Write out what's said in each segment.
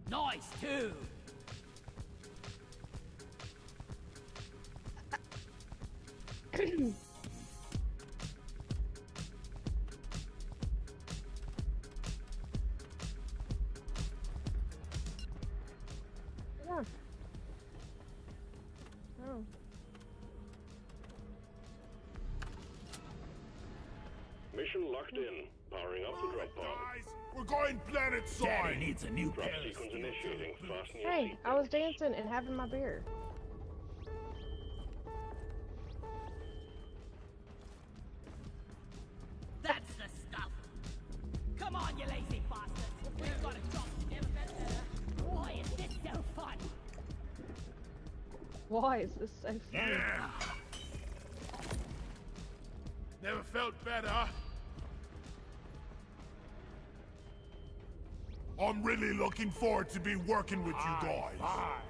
Nice too. Yeah. Oh. Mission locked in. Powering up the drop pod. Guys, we're going planet Daddy side. needs a new Drop pair of sequence steel initiating. toe boots. Fasten your Hey, I was seatbelts. dancing and having my beer. That's the stuff. Come on, you lazy bastards. We've got a job to do. Why is this so fun? Why is this so fun? Yeah. Never felt better. I'm really looking forward to be working with you guys.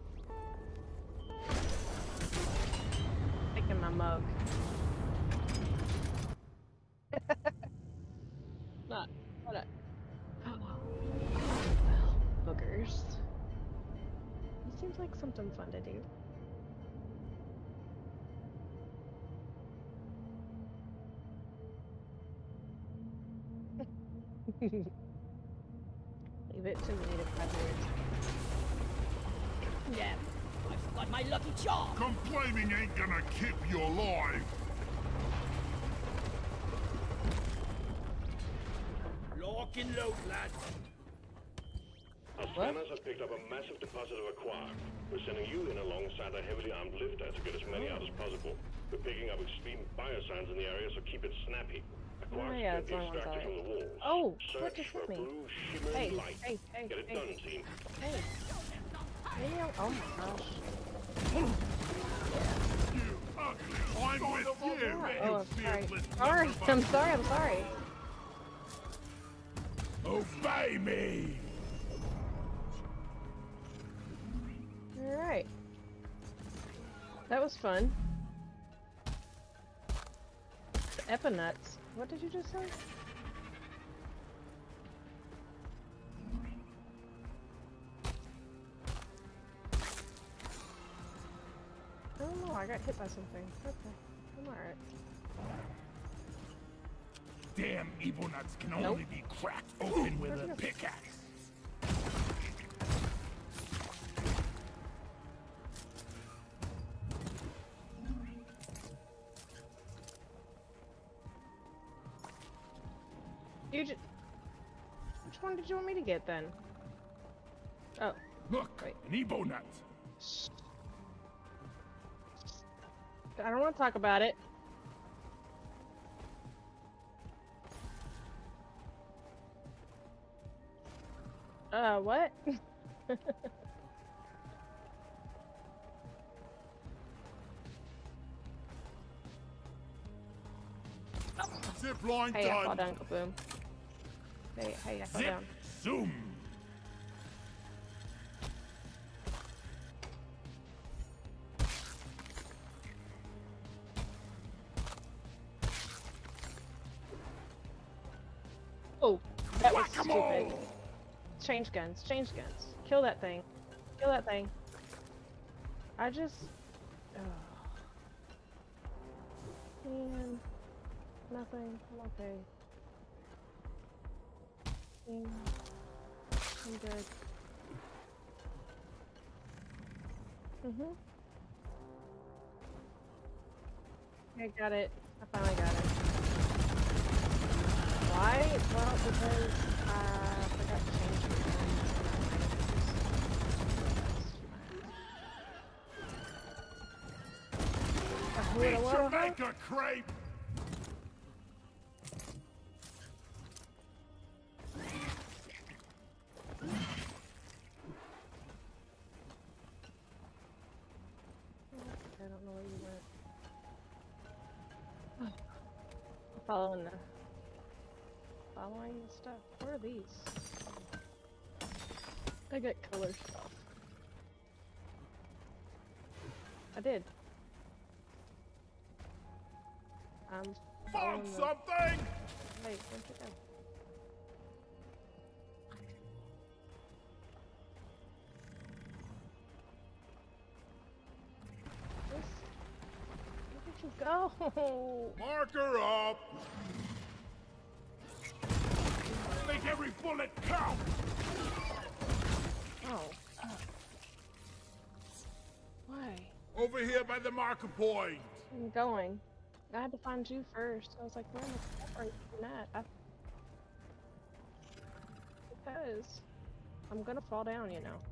Taking my mug. Not what I. Well, boogers. It seems like something fun to do. Leave it to me to cover Yeah, I've got my lucky charm. Complaining ain't gonna keep you alive. Lock and load, lads. Our scanners have picked up a massive deposit of aqua. We're sending you in alongside a heavily armed lifter to get as many out as possible. We're picking up extreme biosigns in the area, so keep it snappy. Aqua Oh, yeah, can that's be the only one extracted I from the walls. Oh, Search what just for hit me? blue shimmering Hey, light. hey, hey, Get it hey, done, hey. team. Hey. Maybe oh my gosh. You ugly. I'm with you. Oh, you sorry. fearless Sorry. blunderbuss. I'm sorry. I'm sorry. Obey me. All right. That was fun. The Epinuts. What did you just say? I don't know. I got hit by something. Okay. I'm alright. Damn evil nuts can Nope. only be cracked open with Where'd a you go? pickaxe. You just. Which one did you want me to get then? Oh. Look, Wait. an Ebo nut. I don't want to talk about it. What? Zip line Hey, I fall done. down, kaboom. Hey, I fall Zip down. zoom. Oh, that was Whack-a-mole. stupid. Change guns, change guns. Kill that thing. Kill that thing. I just... Oh. Man. Nothing. I'm okay. I'm good. I got it. I finally got it. Why? Well, because I forgot to change the Meet guns. Jamaica crepe. I don't know where you went. Following the stuff. Where are these? I got color stuff. I did. Found following the... something. Wait, where'd you go? go. Marker up. Make every bullet count. Oh. Why? Over here by the marker point. I'm going. I had to find you first. I was like, where am I separating that? Because I'm gonna fall down, you know.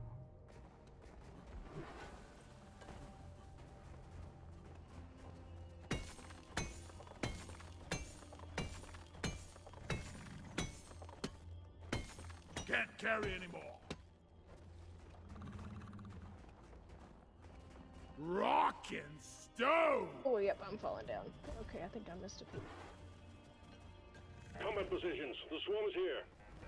Can't carry anymore. Rock and stone. Oh, yep, I'm falling down. Okay, I think I missed a few. Combat positions. The swarm is here.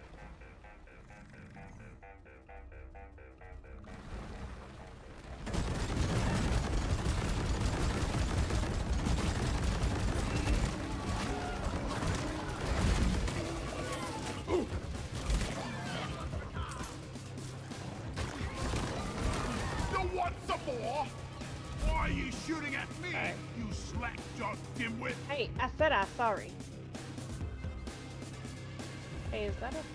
You want some more? Why are you shooting at me, you slack-jawed dimwit? Hey, I said I'm sorry. Hey, is that a...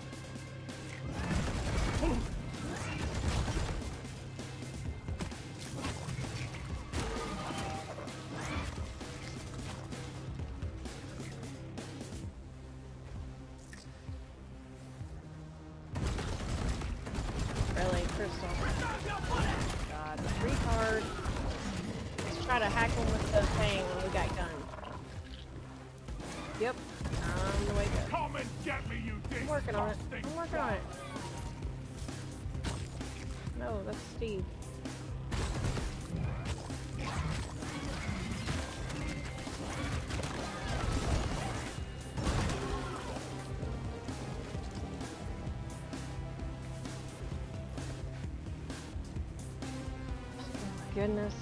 Really, Crystal? God, retard. Let's try to hack him with the thing when we got guns. Yep, I'm the way to go. Come and get me, you I'm working on it. disgusting I'm working on it. No, that's Steve. Oh my goodness.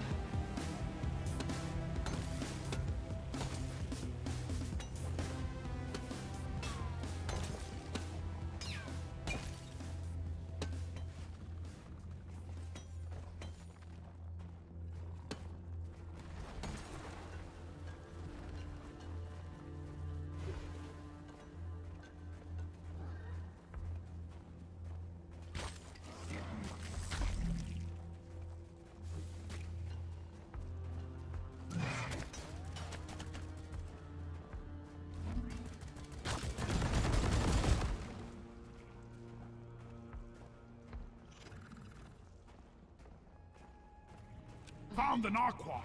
Found an aqua.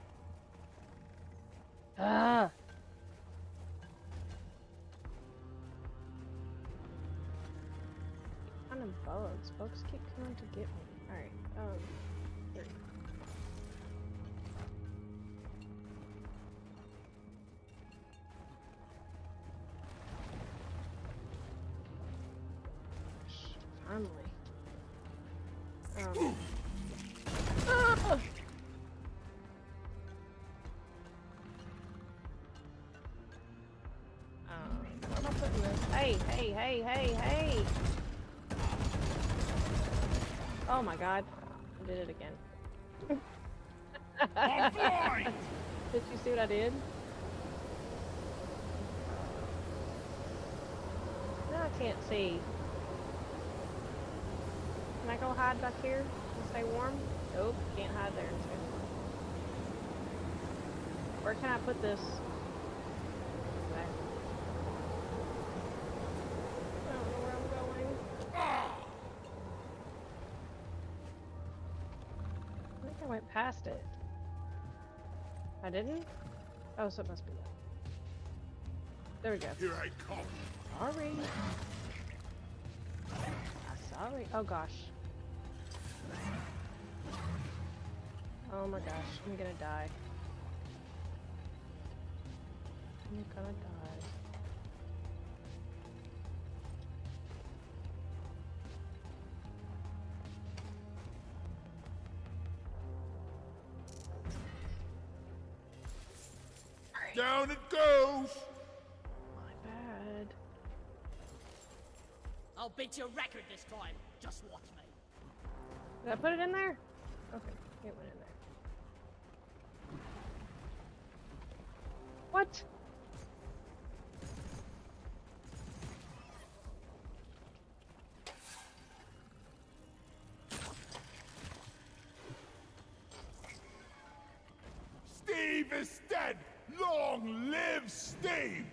Ah. Kind of bugs. Bugs keep coming to get me. Alright, here. Finally. Ah! Where am I putting this? Hey, hey, hey, hey, hey! Oh my god. I did it again. I'm blind. Did you see what I did? No, I can't see. Can I go hide back here and stay warm? Nope, can't hide there and stay warm. Where can I put this? Okay. I don't know where I'm going. I think I went past it. I didn't? Oh, so it must be that. There we go. Here I come. Sorry. Sorry. Oh gosh. Oh my gosh, I'm gonna die. I'm gonna die. Down it goes. My bad. I'll beat your record this time. Just watch me. Did I put it in there? Okay, it went in there. What? Steve is dead! Long live Steve!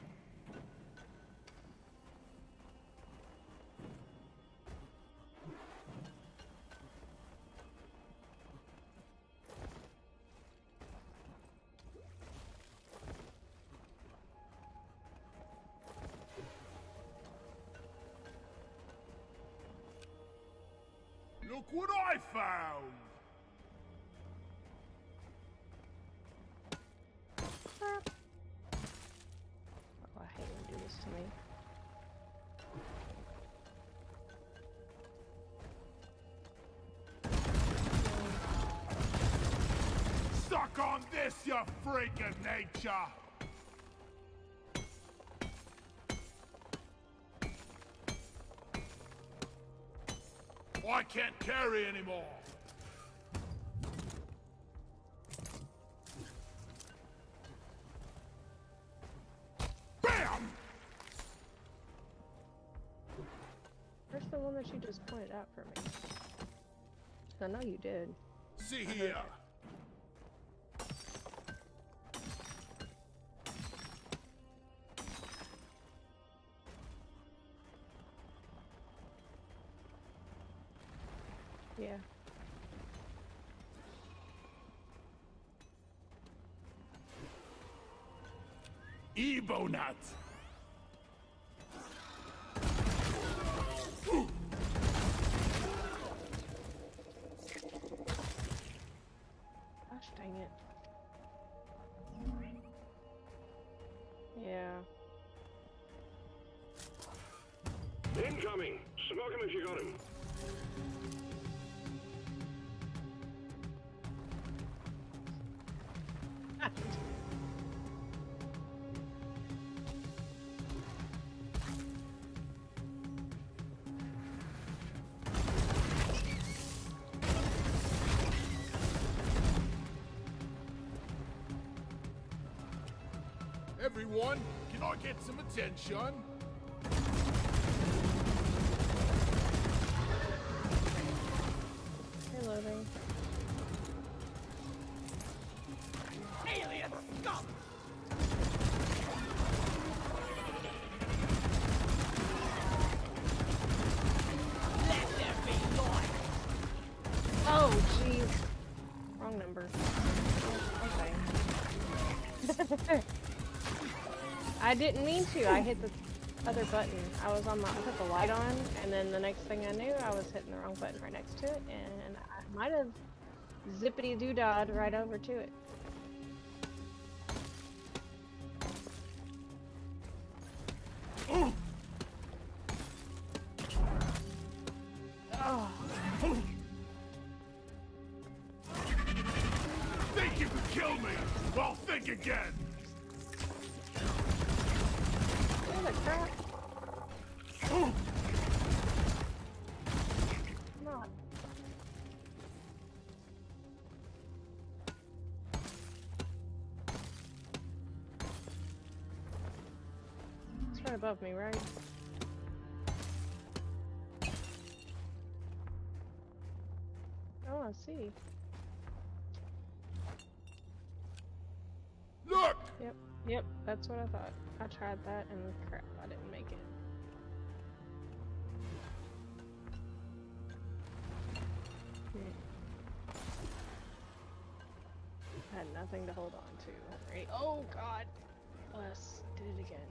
Look what I found! Crap. Oh, I hate when you do this to me. Suck on this, you freak of nature! I can't carry anymore! BAM! Where's the one that you just pointed out for me? I know you did. See here! Yeah. Ebonut! Gosh dang it. Yeah. Incoming! Smoke him if you got him. Everyone, can I get some attention? Reloading. Alien scum! Let there be light! Oh, jeez. Wrong number. Okay. I didn't mean to. I hit the other button. I was on my, I put the light on, and then the next thing I knew, I was hitting the wrong button right next to it, and I might have zippity-doo-dah'd right over to it. Oh. Think you can kill me? Well, think again! Holy crap. Not. It's right above me, right? Oh, I see. Look! Yep, that's what I thought. I tried that and crap, I didn't make it. I had nothing to hold on to. Right? Oh god! Bless. Did it again.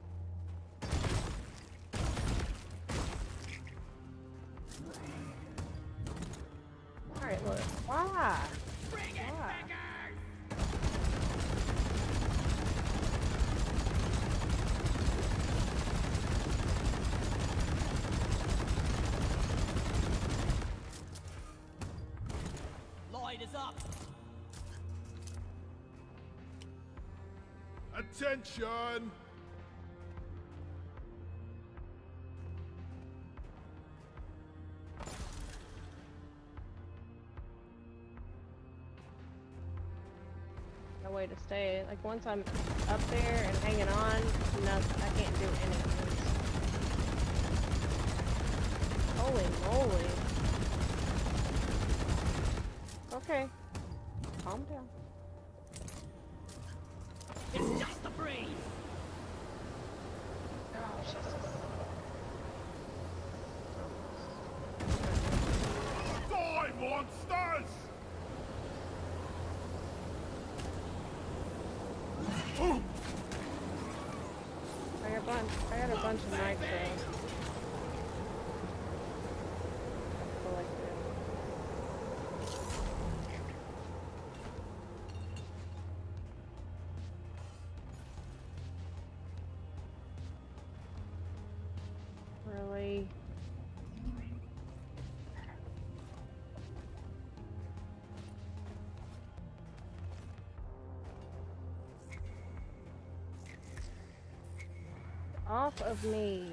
Alright, look. Why? Bring it, Why? beggars! Light is up! Attention! No way way to stay. Like once I'm up there and hanging on, nothing. I can't do any of this. Holy moly. Okay. Calm down. It's just a breeze. Oh, Jesus. Die, monsters! I got a bunch of nitro. Collected. Really? Off of me.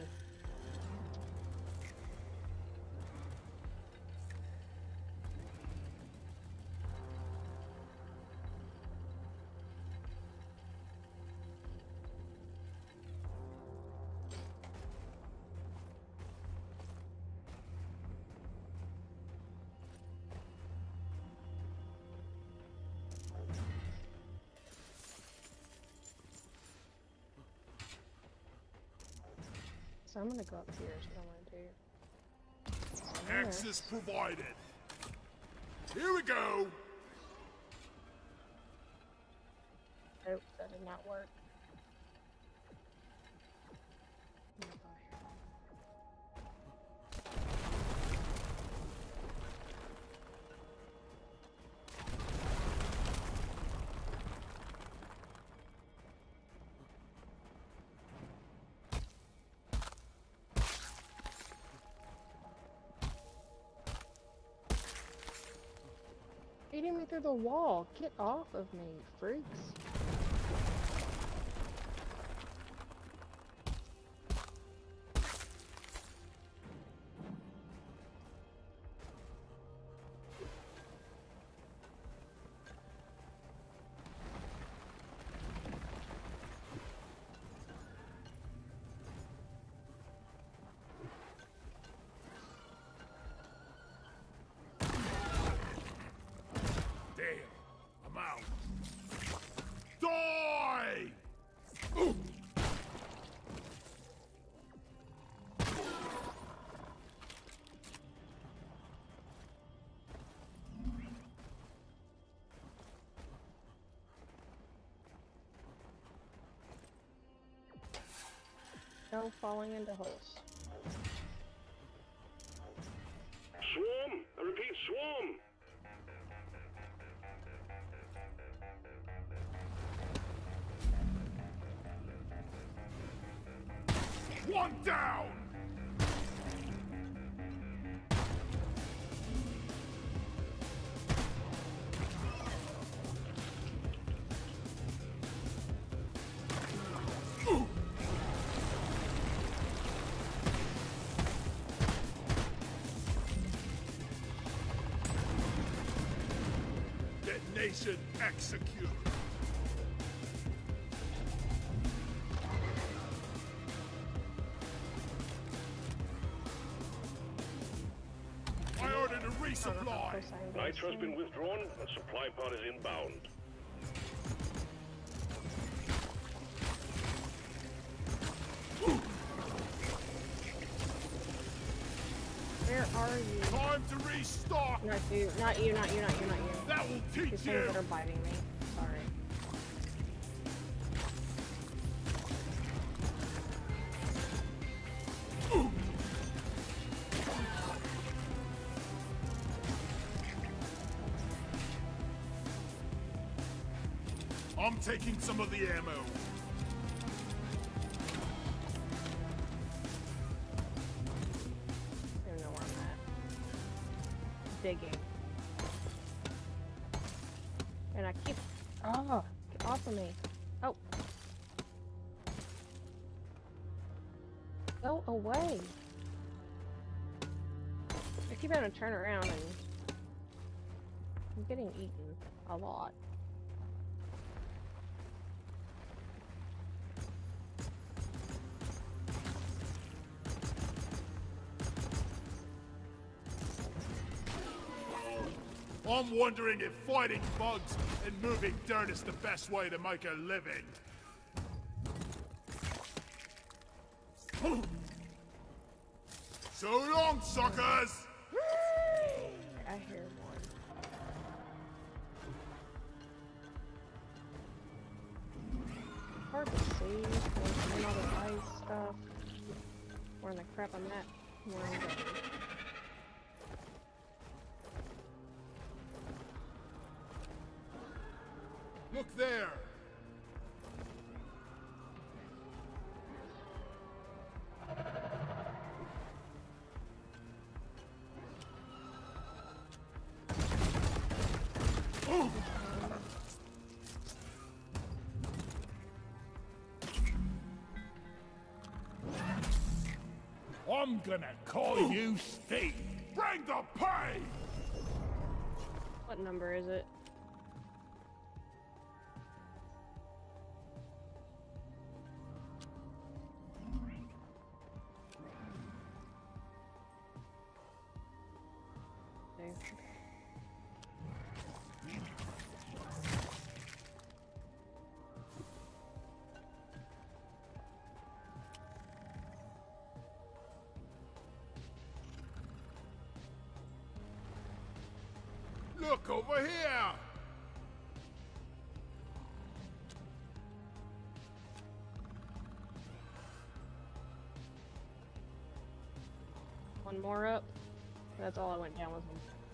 So I'm gonna go up here is what I'm gonna do. Access provided. Here we go. Nope, that did not work. Beating me through the wall. Get off of me, freaks. Die! No falling into holes. Swarm! I repeat, swarm! One down! Detonation execute. I ordered a resupply. Nitro's been withdrawn, and supply pod is inbound. Where are you? Time to restock. Not you, not you, not you, not you, not you. That will These teach things you. that are biting me. Sorry. I'm taking some of the ammo. I don't know where I'm at. Digging. And I keep... Oh, get off of me. Oh. Go away. I keep having to turn around and... I'm getting eaten a lot. I'm wondering if fighting bugs and moving dirt is the best way to make a living. So long, suckers! I hear one. Hard to see. And all the ice stuff. Where in the crap I'm at. Where I'm going. Look there! I'm gonna call you Steve. Bring the pain! What number is it? Okay. Look over here! One more up. That's all I went down with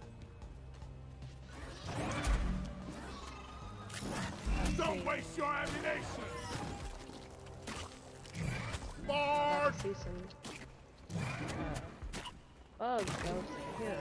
him. Don't waste your ammunition! I Mark! see some bugs go here.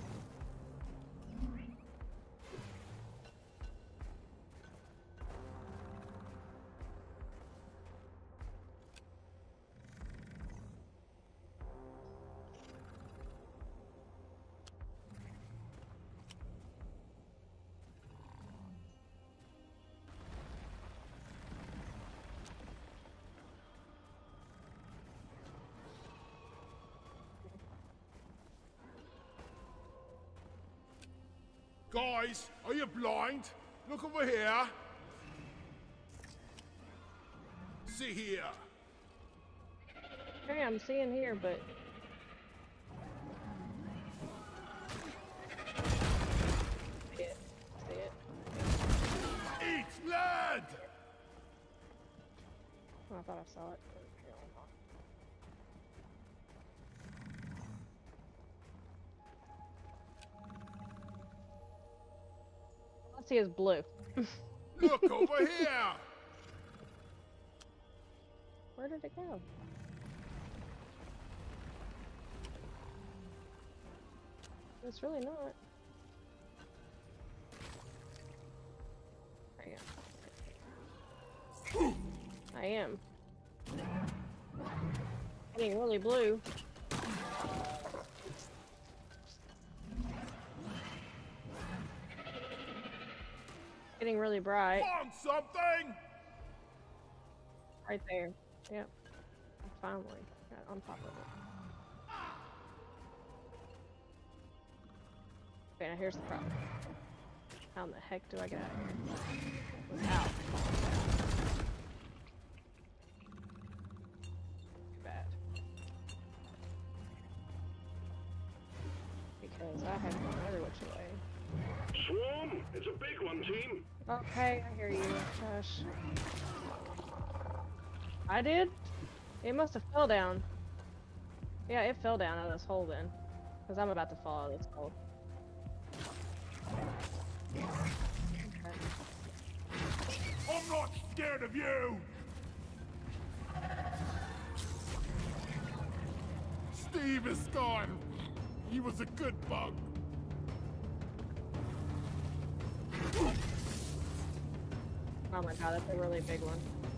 Guys, are you blind? Look over here. See here. Okay, I'm seeing here, but see it. See it. Eat blood! Oh, I thought I saw it. But apparently not. All I see is blue. Look over here! Where did it go? It's really not. I am. Getting really blue. Getting really bright. Found something! Right there. Yep. I finally got on top of it. Okay, now here's the problem. How in the heck do I get out of here? Without falling down. Too bad. Because I have gone every which way. Swarm! It's a big one, team! Okay, I hear you. Gosh. I did? It must have fell down. Yeah, it fell down out of this hole then. Because I'm about to fall out of this hole. Okay. I'm not scared of you! Steve is gone. He was a good bug. Oh my god, that's a really big one.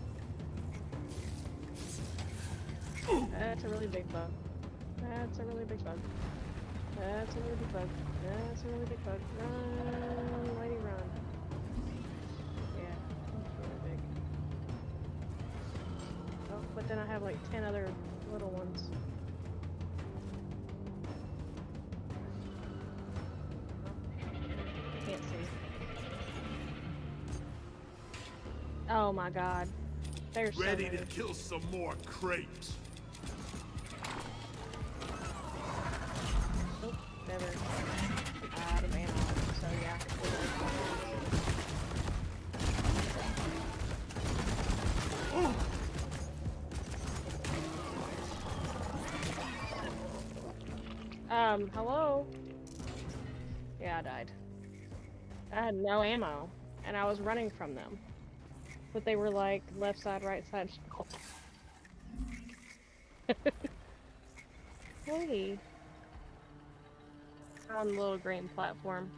That's a really big bug. That's a really big bug. That's a really big bug. That's a really big bug. Run, lady, run. Yeah, that's really big. Oh, but then I have like 10 other little ones. Oh my god. There's so Ready many. to kill some more crates. Oh, never. Out of ammo, so yeah. Hello? Yeah, I died. I had no ammo, and I was running from them. But they were like left side, right side. Hey. On the little green platform.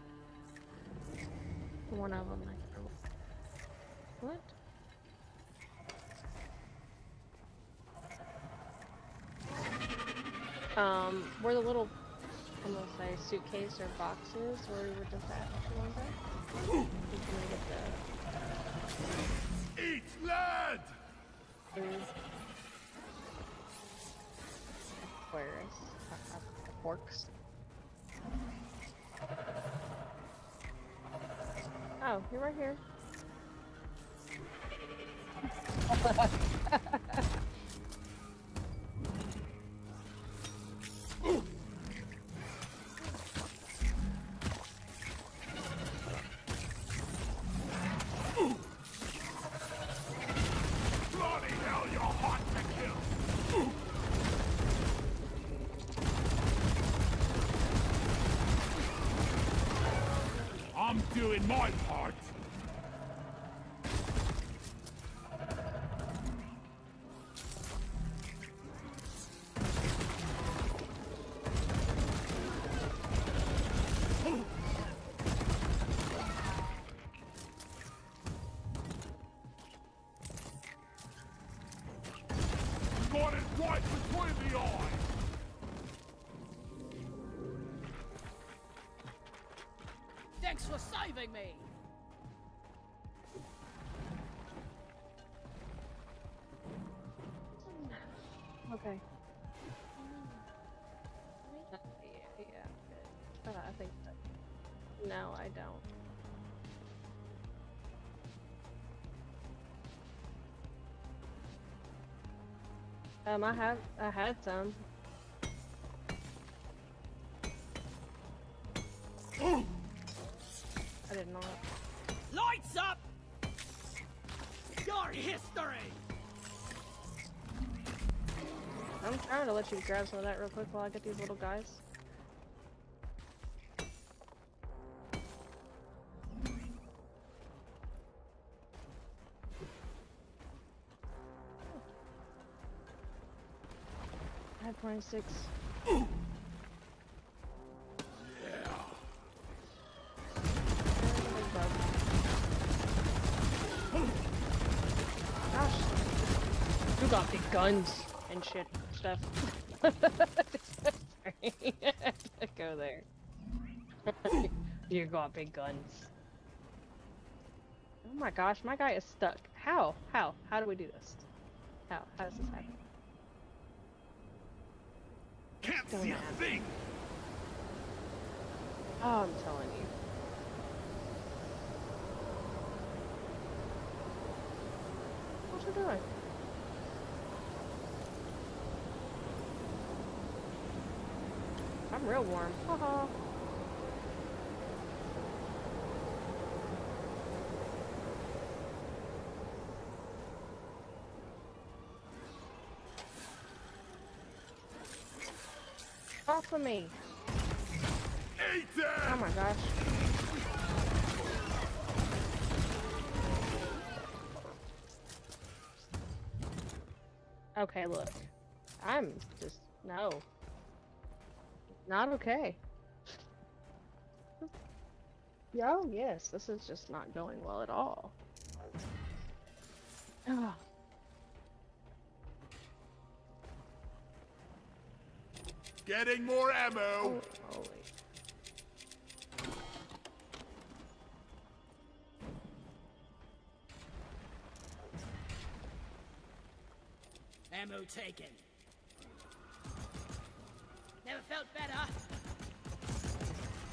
One of them. What? Where the little, I'm gonna say suitcase or boxes where we were just at a long time. We can get the Eat lead! food. Where is forks? Oh, you're right here. Bloody hell, you're hot to kill! I'm doing my part. Got it right between the eyes. Thanks for saving me. Okay. Yeah. I think that. No, I don't. I had some. I did not. Lights up! Your history! I'm trying to let you grab some of that real quick while I get these little guys. I have 26. Gosh. You got big guns and shit stuff. Sorry. I had to go there. You got big guns. Oh my gosh, my guy is stuck. How? How do we do this? How does this happen? Can't see a thing. Oh, I'm telling you. What you doing? I'm real warm. Haha. Off of me. Eat it! Oh my gosh. Okay, look. I'm just, no. Not okay. Oh, yes, this is just not going well at all. Oh. Getting more ammo. Oh, holy. Ammo taken. Never felt better.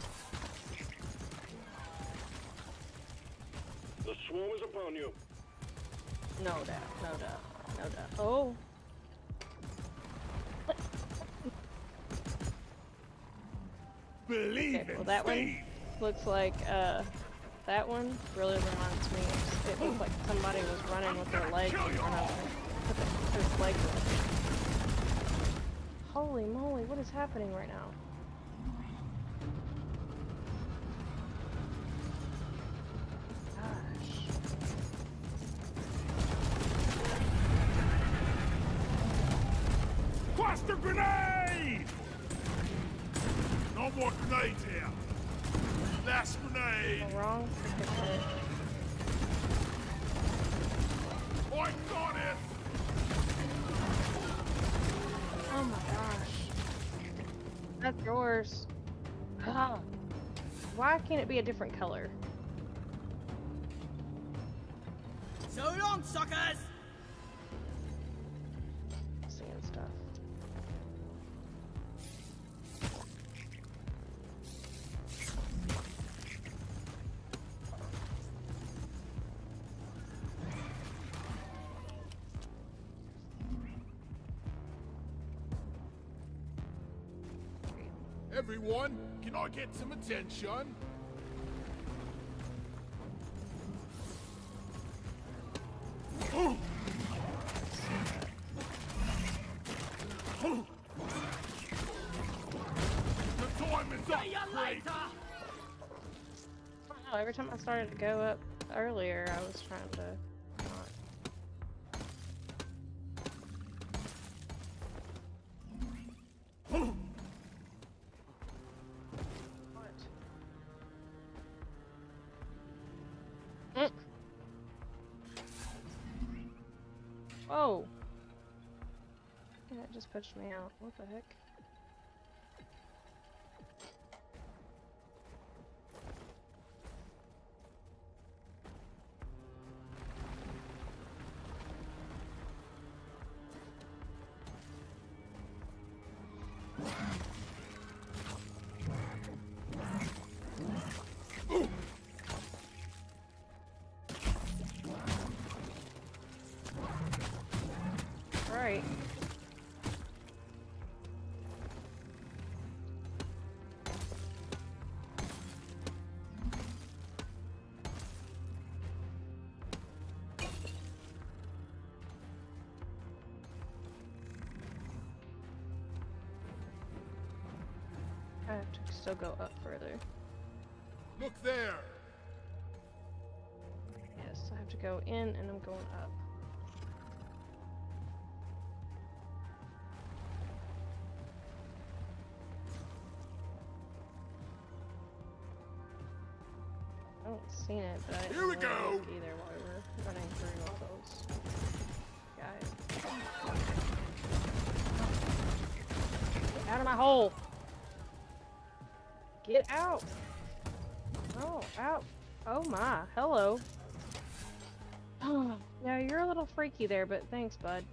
The swarm is upon you. No doubt, no doubt, no doubt. Oh. Believe Okay, in well that one speed. looks like, that one really reminds me. It looked like somebody was running with their legs in front of them. His legs. Holy moly, what is happening right now? Gosh. Cluster grenade! No more grenades here. Last grenade. The wrong freaking hit. Points on it. Oh my gosh. That's yours. Ah. Why can't it be a different color? So long, suckers! Seeing stuff. Everyone, can I get some attention? The time is up, See you Craig. later! I don't know, every time I started to go up earlier, I was trying to not. What? Whoa! Yeah, it just pushed me out. What the heck? Right. I have to still go up further. Look there. Yes, I have to go in and I'm going up. I haven't seen it, but I didn't Here we really go. look either while we were running through all those guys. Get out of my hole! Get out! Oh, out! Oh my, hello. Yeah, you're a little freaky there, but thanks, bud.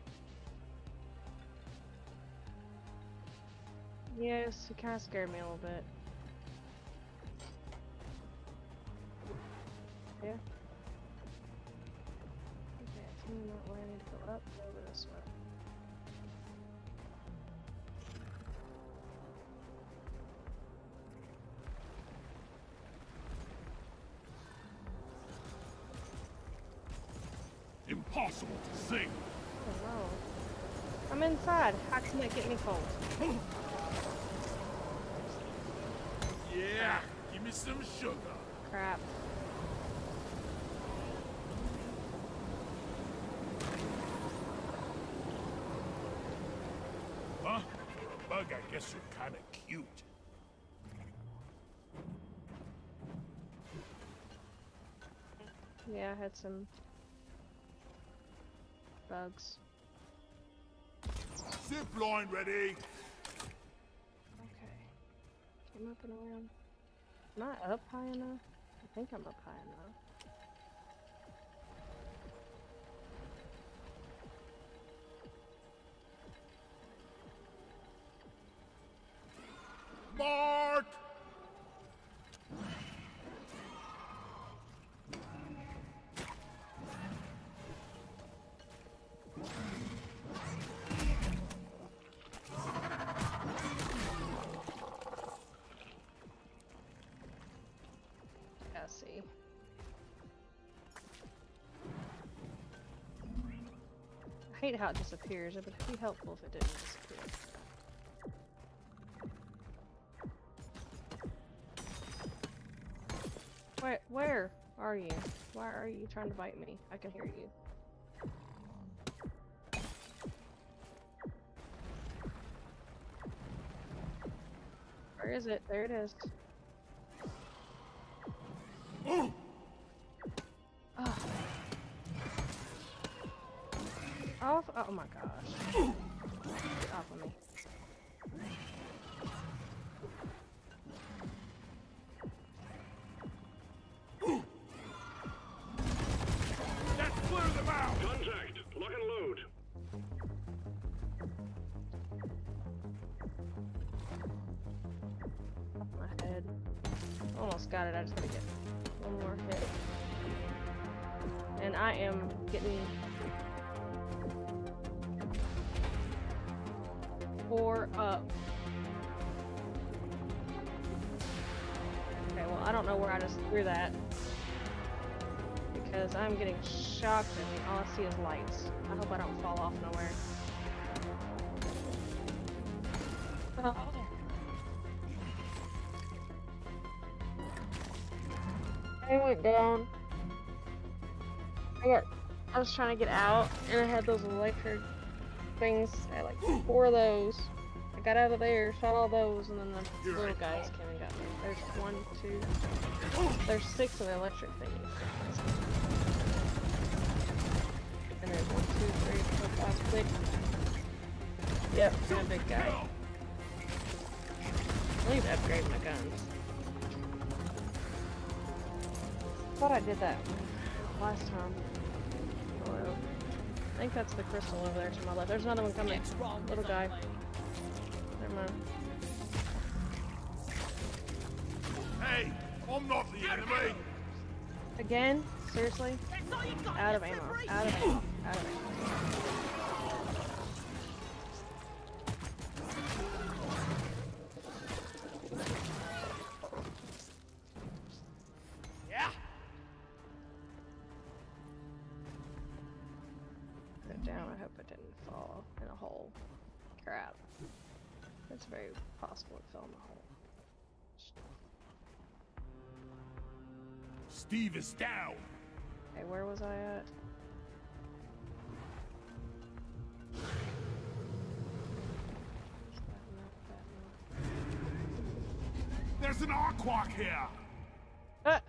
Yes, you kind of scared me a little bit. Yeah. Okay, tell me not where I need to go up, or over this way. Impossible to see. Oh no. I'm inside. How can that get me cold? Yeah, give me some sugar. Crap. Huh? Bug, I guess you're kind of cute. Yeah, I had some bugs. Zip line ready. Okay. Came up and around. Am I up high enough? I think I'm up high enough. Mark! hate how it disappears. It would be helpful if it didn't disappear. Where are you? Why are you trying to bite me? I can hear you. Where is it? There it is. Oh. Off! Oh my gosh. Get off of me. Let's clear them out! Contact! Lock and load! Off my head. Almost got it. I just gotta get one more hit. And I am getting 4 up. Okay, well, I don't know where I just threw that. Because I'm getting shocked and all I see is lights. I hope I don't fall off nowhere. Oh. I went down. I was trying to get out and I had those electric things. I had like 4 of those. I got out of there, shot all those, and then the little guys came and got me. There's 1, 2. There's 6 of the electric thingies. And there's 1, 2, 3, 4, 5, 6. Yep, and a big guy. I need to upgrade my guns. Thought I did that last time. Oh, well. I think that's the crystal over there to my left. There's another one coming. Little guy. Never mind. Hey, I'm not the enemy! Again? Seriously? Out of ammo. Out of ammo. Out of ammo. Yeah? Put it down. I hope it didn't fall in a hole. Crap. It's very possible it fell in the hole. Steve is down! Okay, where was I at? There's an Arquak here! Ah!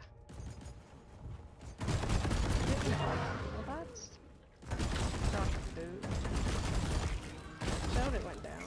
Well, that's not food. Showed it went down.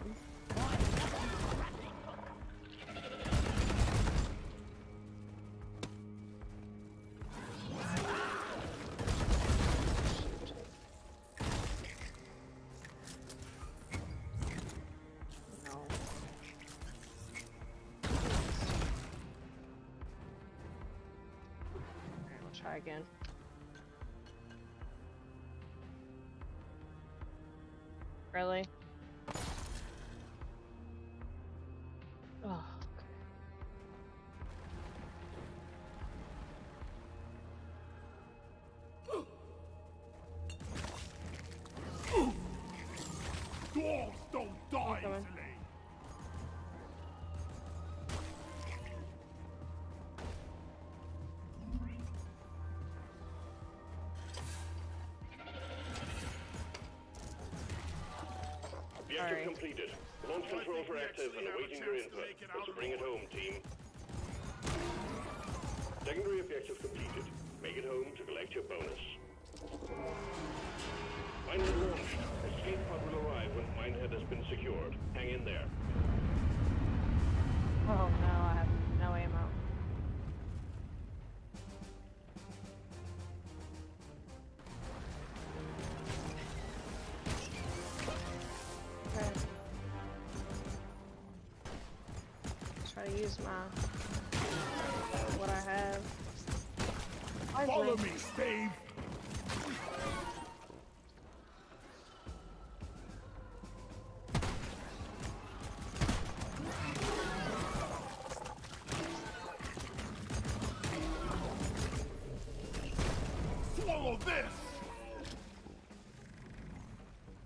Try again. Really? Oh. Dogs don't die easily! Objective completed. Launch controls are active and awaiting your input. Let's bring it home, team. Secondary objective completed. Make it home to collect your bonus. Minehead launched. Escape pod will arrive when Minehead has been secured. Hang in there. Oh no, I have no ammo. Okay. Try to use my what I have. Follow me, Steve! Swallow this!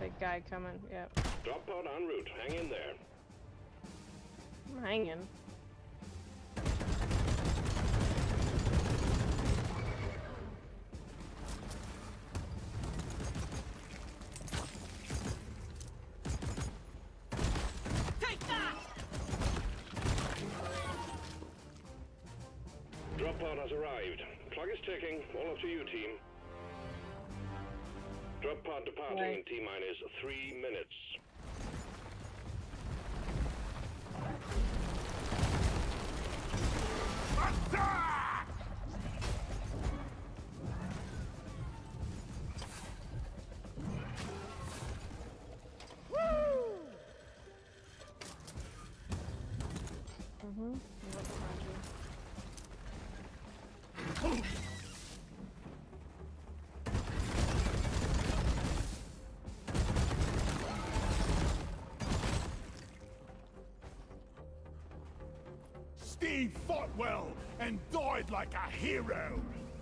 big guy coming. Yep. Drop pod en route. Hang in there. I'm hanging. Take that! Drop pod has arrived. Clock is ticking. All up to you, team. Drop pod departing Right. in T-minus 3 minutes. Attack! Mm-hmm. Look behind you. Steve fought well and died like a hero.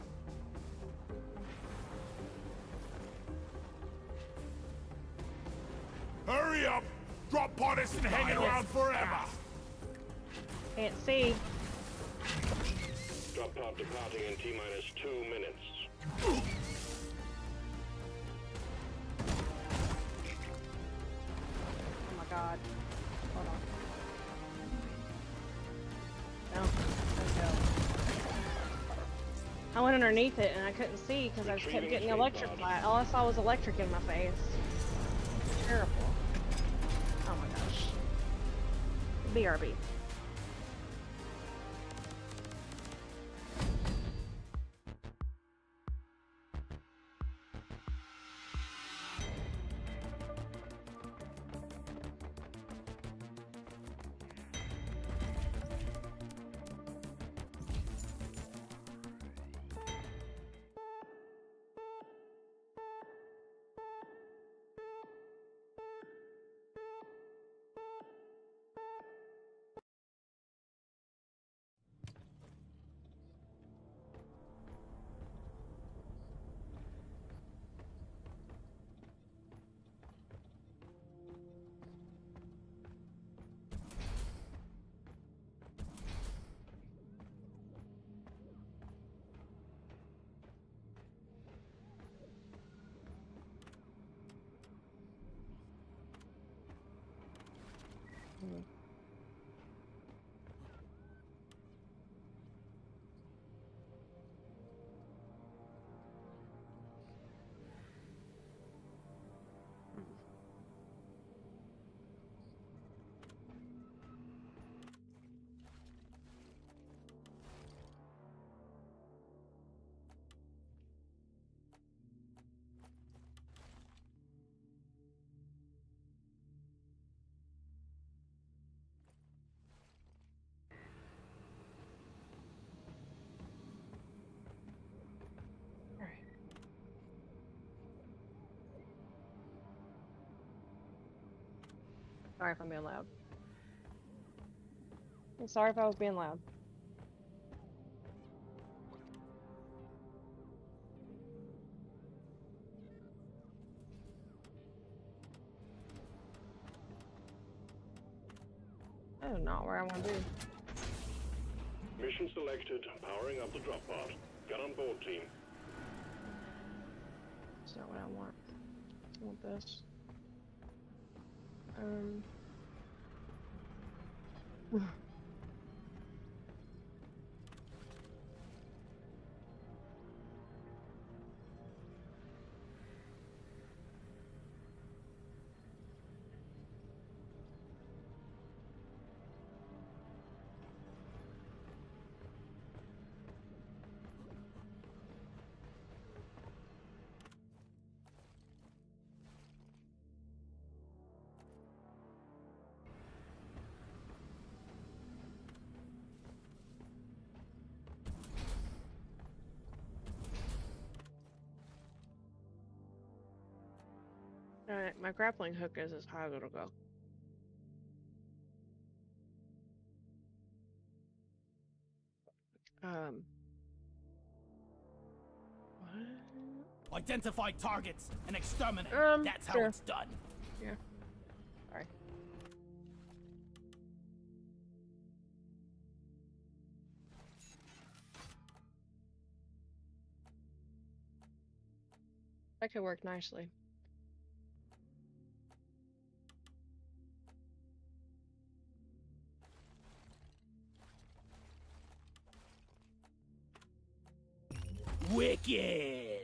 Hurry up! Drop pod isn't hanging around forever. Can't see. Drop pod departing in T-minus 2 minutes. Oh my god. Hold on. No. Let's go. I went underneath it and I couldn't see because I just kept getting electrified. All I saw was electric in my face. Terrible. Oh my gosh. BRB. Sorry if I'm being loud. I'm sorry if I was being loud. That is not where I want to be. Mission selected. Powering up the drop pod. Get on board, team. That's not what I want. I want this. Alright, my grappling hook is as high as it'll go. What? Identify targets and exterminate. That's how sure. it's done. Yeah. Sorry. That could work nicely. Wicked.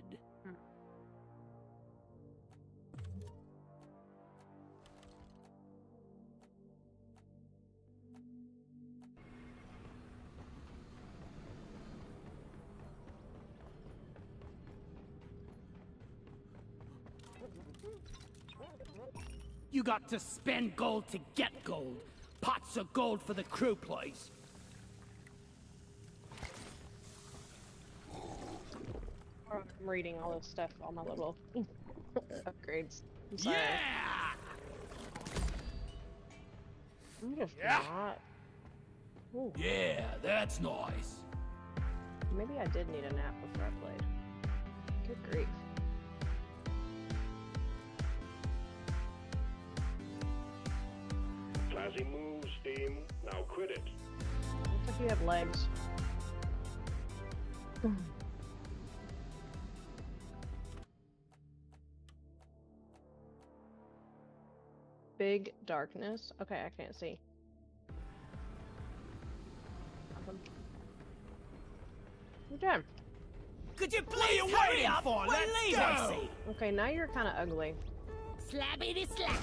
You got to spend gold to get gold. Pots of gold for the crew, please. I'm reading all this stuff, all my little upgrades. I'm sorry. Yeah! I'm just Yeah. not. Ooh, Yeah, that's nice. maybe I did need a nap before I played. Good grief. Classy moves, team. Now quit it. Looks like you have legs. Big darkness. Okay, I can't see. Nothing. Okay. Could you please hurry up? We're leaving. Okay, now you're kind of ugly. Slappity slap.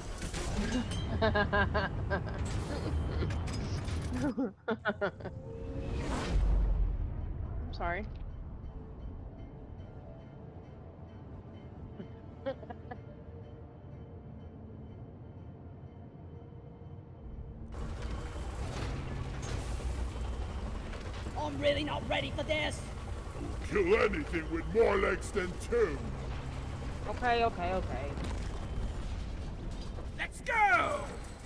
I'm sorry. I'm really not ready for this. Kill anything with more legs than two. Okay, okay, okay. Let's go!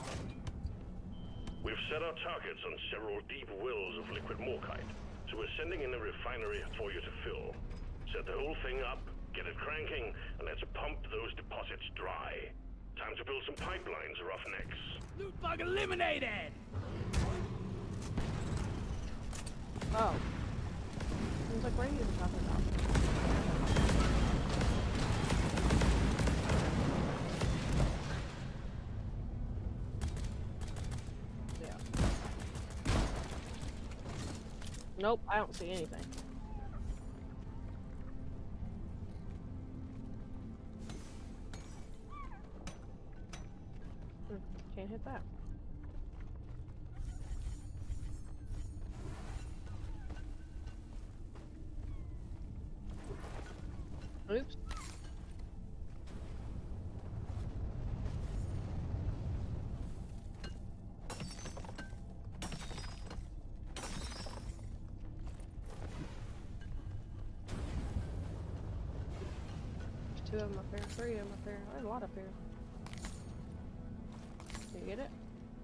We've set our targets on several deep wells of liquid morkite, so we're sending in a refinery for you to fill. Set the whole thing up, get it cranking, and let's pump those deposits dry. Time to build some pipelines, Roughnecks. Loot bug eliminated! Oh. I was like, what are you even talking about? Yeah. Nope, I don't see anything. Can't hit that. Oops. There's 2 of them up there, 3 of them up there. There's a lot up here. Can you get it?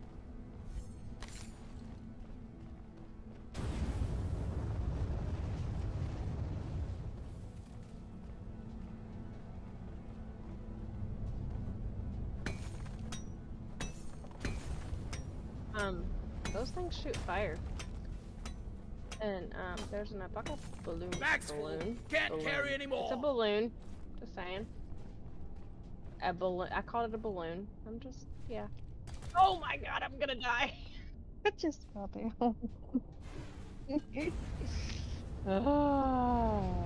Those things shoot fire. And, there's an bucket balloon. Bag's full. Can't carry anymore. It's a balloon. Just saying. A balloon. I called it a balloon. I'm just, yeah. Oh my god, I'm gonna die. Just fell down. Oh.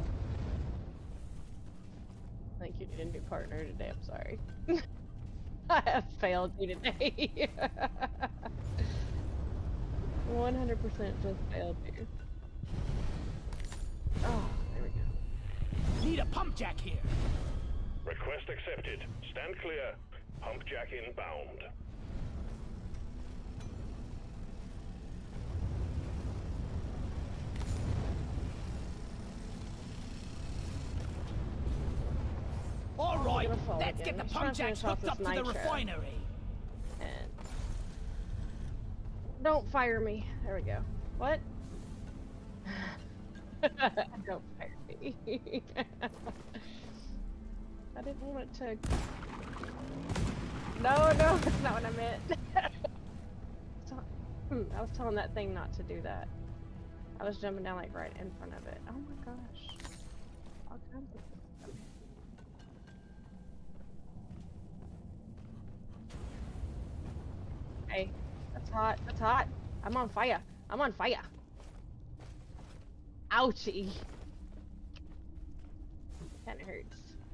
I think you need a new partner today. I'm sorry. I have failed you today. 100% just failed you. Oh, there we go. Need a pump jack here. Request accepted. Stand clear. Pump jack inbound. All right, gonna fall let's again. get the He's pump trying to jacks finish off hooked up this to the nitro. refinery. And don't fire me. There we go. What? Don't fire me. I didn't want it to. No, no, that's not what I meant. I was telling that thing not to do that. I was jumping down like right in front of it. Oh my gosh. All kinds of stuff. Hey, that's hot. That's hot. I'm on fire. I'm on fire. Ouchie. Kinda hurts.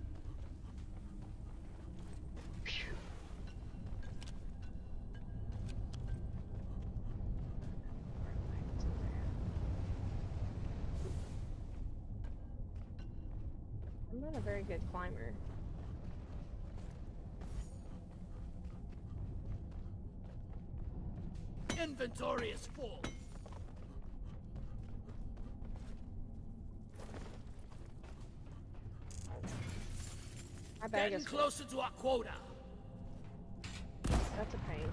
Phew. I'm not a very good climber. Inventory is full. My bag Getting is full. closer to our quota. That's a pain.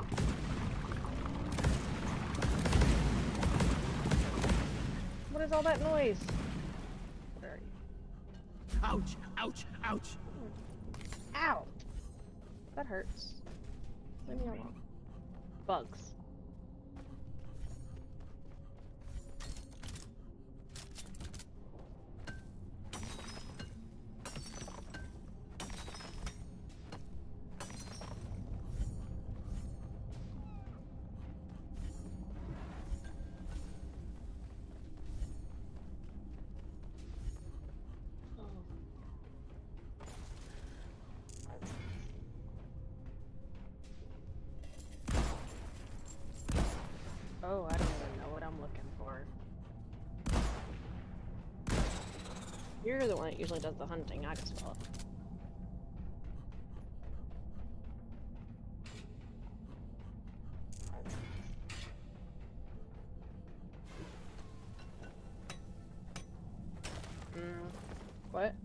What is all that noise? Where are you? Ouch, ouch, ouch. Ow! That hurts. Leave me alone. Bugs. Oh, I don't even know what I'm looking for. You're the one that usually does the hunting, I just felt. What?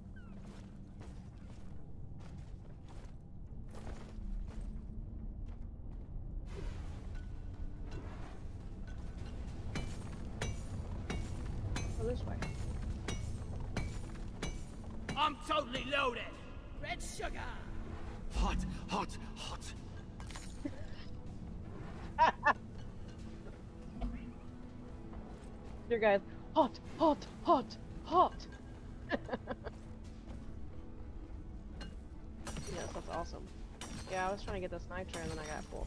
Oh, this way. I'm totally loaded. Red sugar. Hot, hot, hot. Your guys, hot, hot, hot, hot. Yes, that's awesome. Yeah, I was trying to get this nitro and then I got full.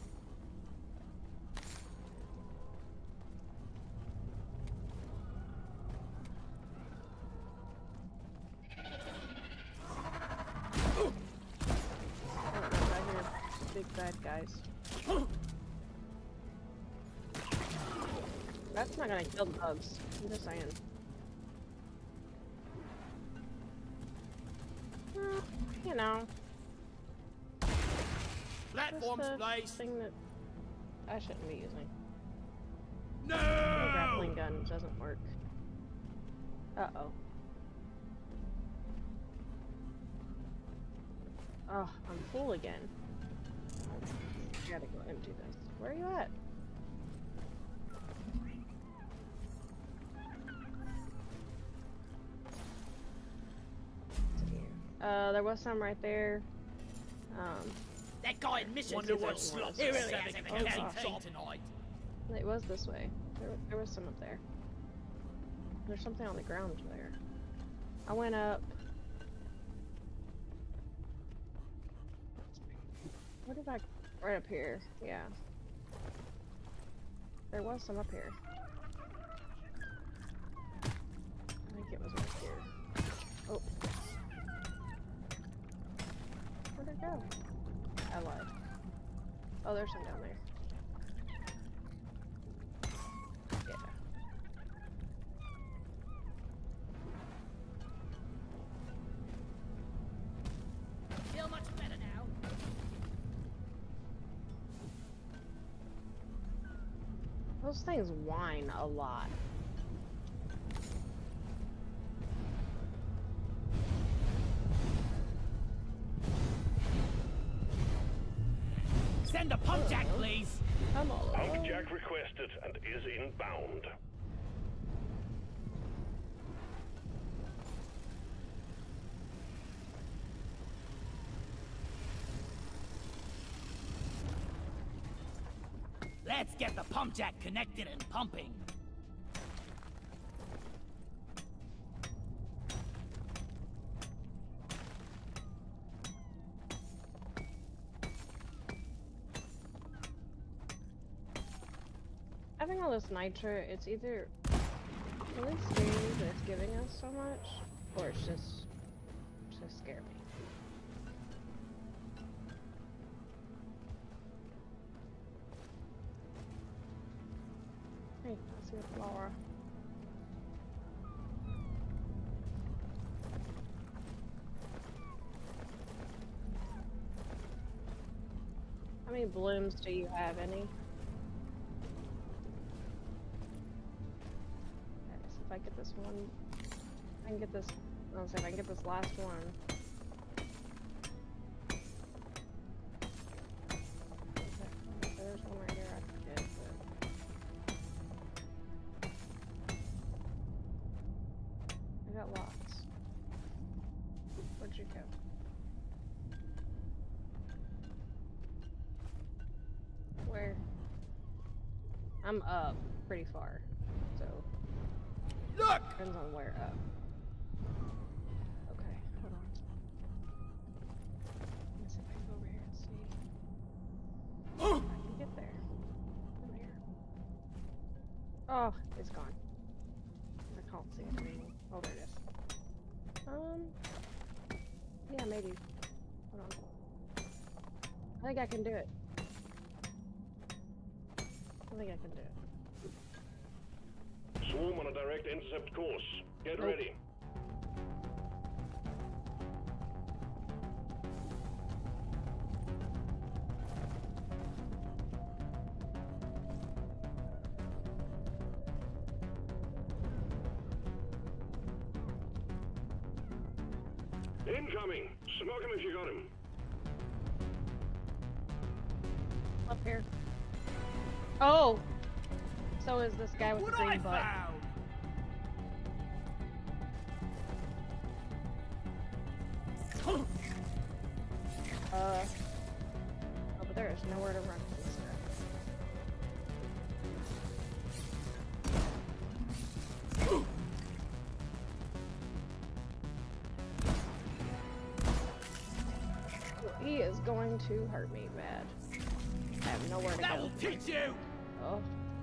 I hear big bad guys. That's not gonna kill the bugs. I'm just saying. You know. Platforms, Just a place. thing that I shouldn't be using. No! The grappling gun doesn't work. Uh-oh. Oh, I'm full again. I gotta go empty this. Where are you at? There was some right there. That guy in missions Wonder is what a slot He really has hasn't a been cozy counting job tonight. It was this way. There was some up there. There's something on the ground there. I went up. What did I... Right up here. Yeah. There was some up here. I think it was right here. Oh. Where'd it go? I lied. Oh, there's some down there. Yeah. Feel much better now. Those things whine a lot. Send a pump jack, please. I'm all alone. Pump jack requested and is inbound. Let's get the pump jack connected and pumping. Having all this nitro, it's either really scary that it's giving us so much, or it's just to scare me. Hey, I see a flower. How many blooms do you have? Any? If I get this one, I can get this. I'll say if I can get this last one. Okay, there's one right here I can get. But I got lots. Where'd you go? Where? I'm up pretty far, so. Look! Depends on where up. Okay, hold on. Let's see if I can go over here and see. I can get there. Over here. Oh, it's gone. I can't see it anymore. Oh, there it is. Yeah, maybe. Hold on. I think I can do it. I think I can do it. Swarm on a direct intercept course. Get ready. Incoming! Smoke him if you got him. Up here. Oh! So is this guy with What the I green butt. found! Oh, but there is nowhere to run from this guy. He is going to hurt me bad. I have nowhere to That go. will teach you! Oh.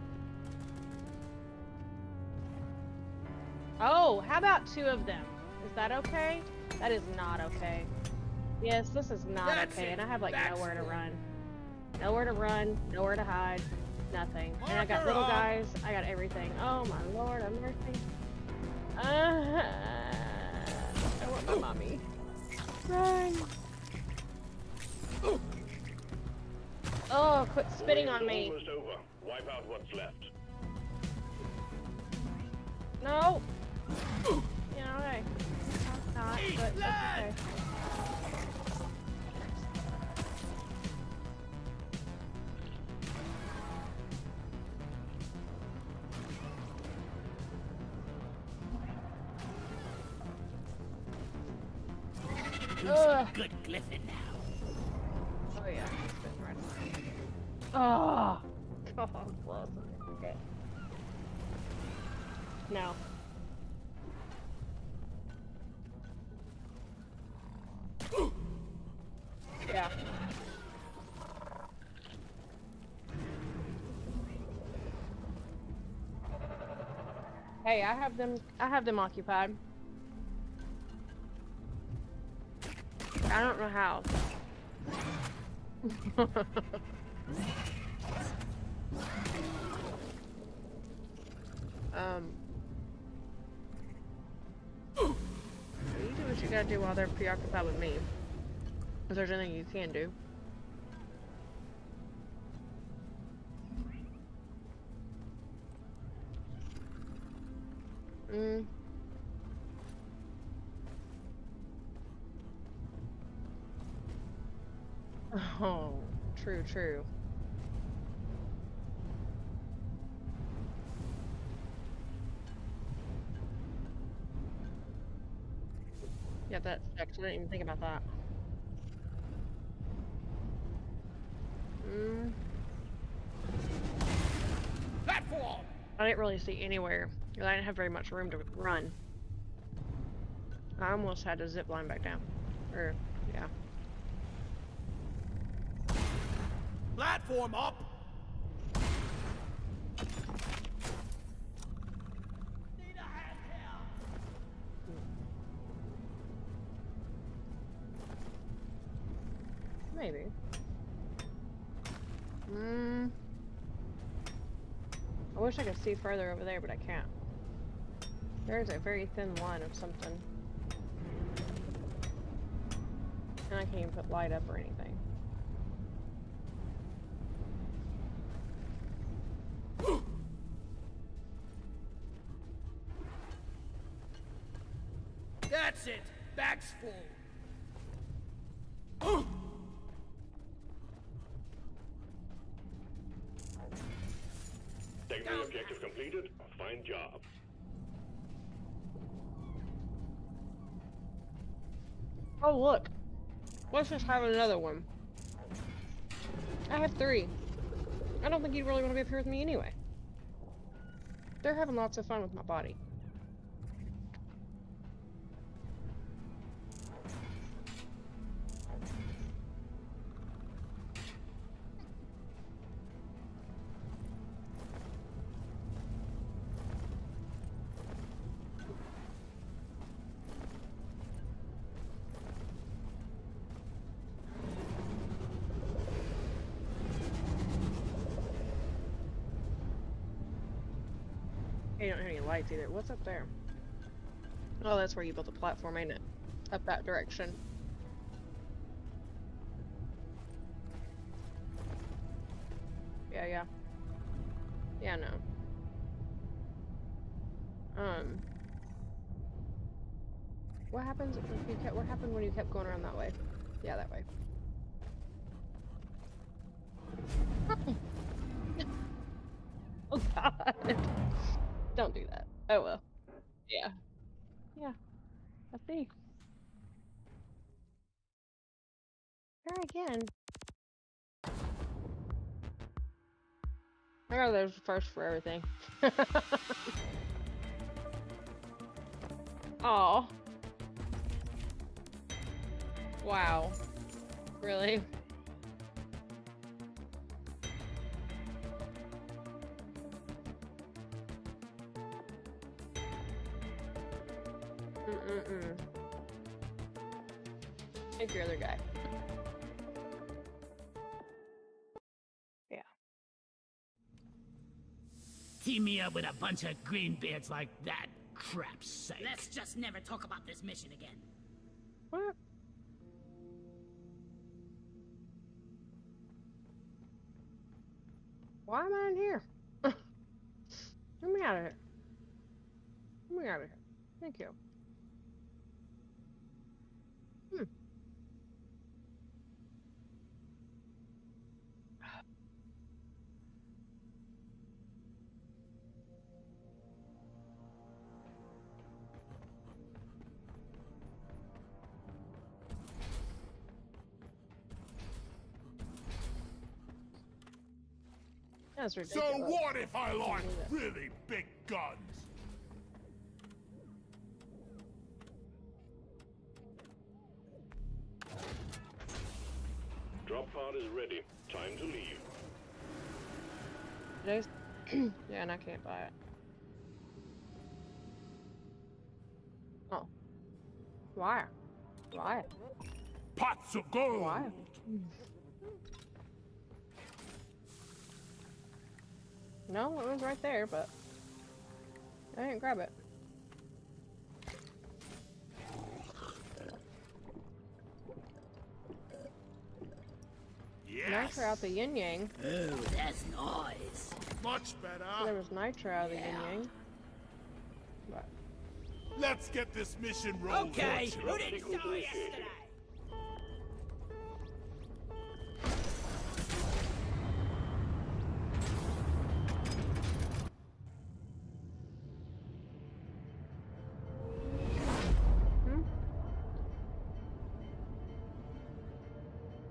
Oh, how about two of them? Is that okay? That is not okay. Yes, this is not That's okay, it. and I have like That's nowhere to it. run. Nowhere to run, nowhere to hide, nothing. And I got Marker little up. guys, I got everything. Oh my lord, I'm mercy. I want my mommy. Run! Oh, quit spitting on me. Almost over. Wipe out what's left. No! You know, hey. Not, but it's okay. Do Ugh. some good glyphing now. Oh yeah, it's been right on. Oh, close. Okay. No. Yeah. Hey, I have them occupied. I don't know how. You do what you gotta do while they're preoccupied with me. If there's anything you can do. Oh, true, true. Yeah, that's actually, I didn't even think about that. platform! I didn't really see anywhere, because I didn't have very much room to run. I almost had to zip line back down. Or, yeah. Platform up! Need a hand here! Maybe. I wish I could see further over there, but I can't. There's a very thin line of something. And I can't even put light up or anything. That's it! Bag's full! Secondary objective completed. Fine job. Oh, look! Let's just have another one. I have 3. I don't think you'd really want to be up here with me anyway. They're having lots of fun with my body. You don't have any lights either. What's up there? Oh, that's where you built the platform, ain't it? Up that direction. Yeah, yeah. Yeah, no. What happens if you kept? What happened when you kept going around that way? Yeah, that way. Oh God! Don't do that. Oh well. Yeah. Yeah. I see. Try again. Oh, there's a first for everything. Oh. Wow. Really? Take your other guy. Yeah. Team me up with a bunch of greenbeards like that. Crap's sake. Let's just never talk about this mission again. What? Why am I in here? Get me out of here. Get me out of here. Thank you. That's ridiculous. So what if I like really big guns? Drop pod is ready. Time to leave. Today's yeah, and I can't buy it. Oh. Why? Why? Pots of gold! Why? No, it was right there, but I didn't grab it. Yes! Nitro out the yin yang. Oh, that's noise. Much better! There was nitro out of the yin yang. But Let's get this mission rolling. Okay, Fortune. who didn't Sequence know initiated. yesterday?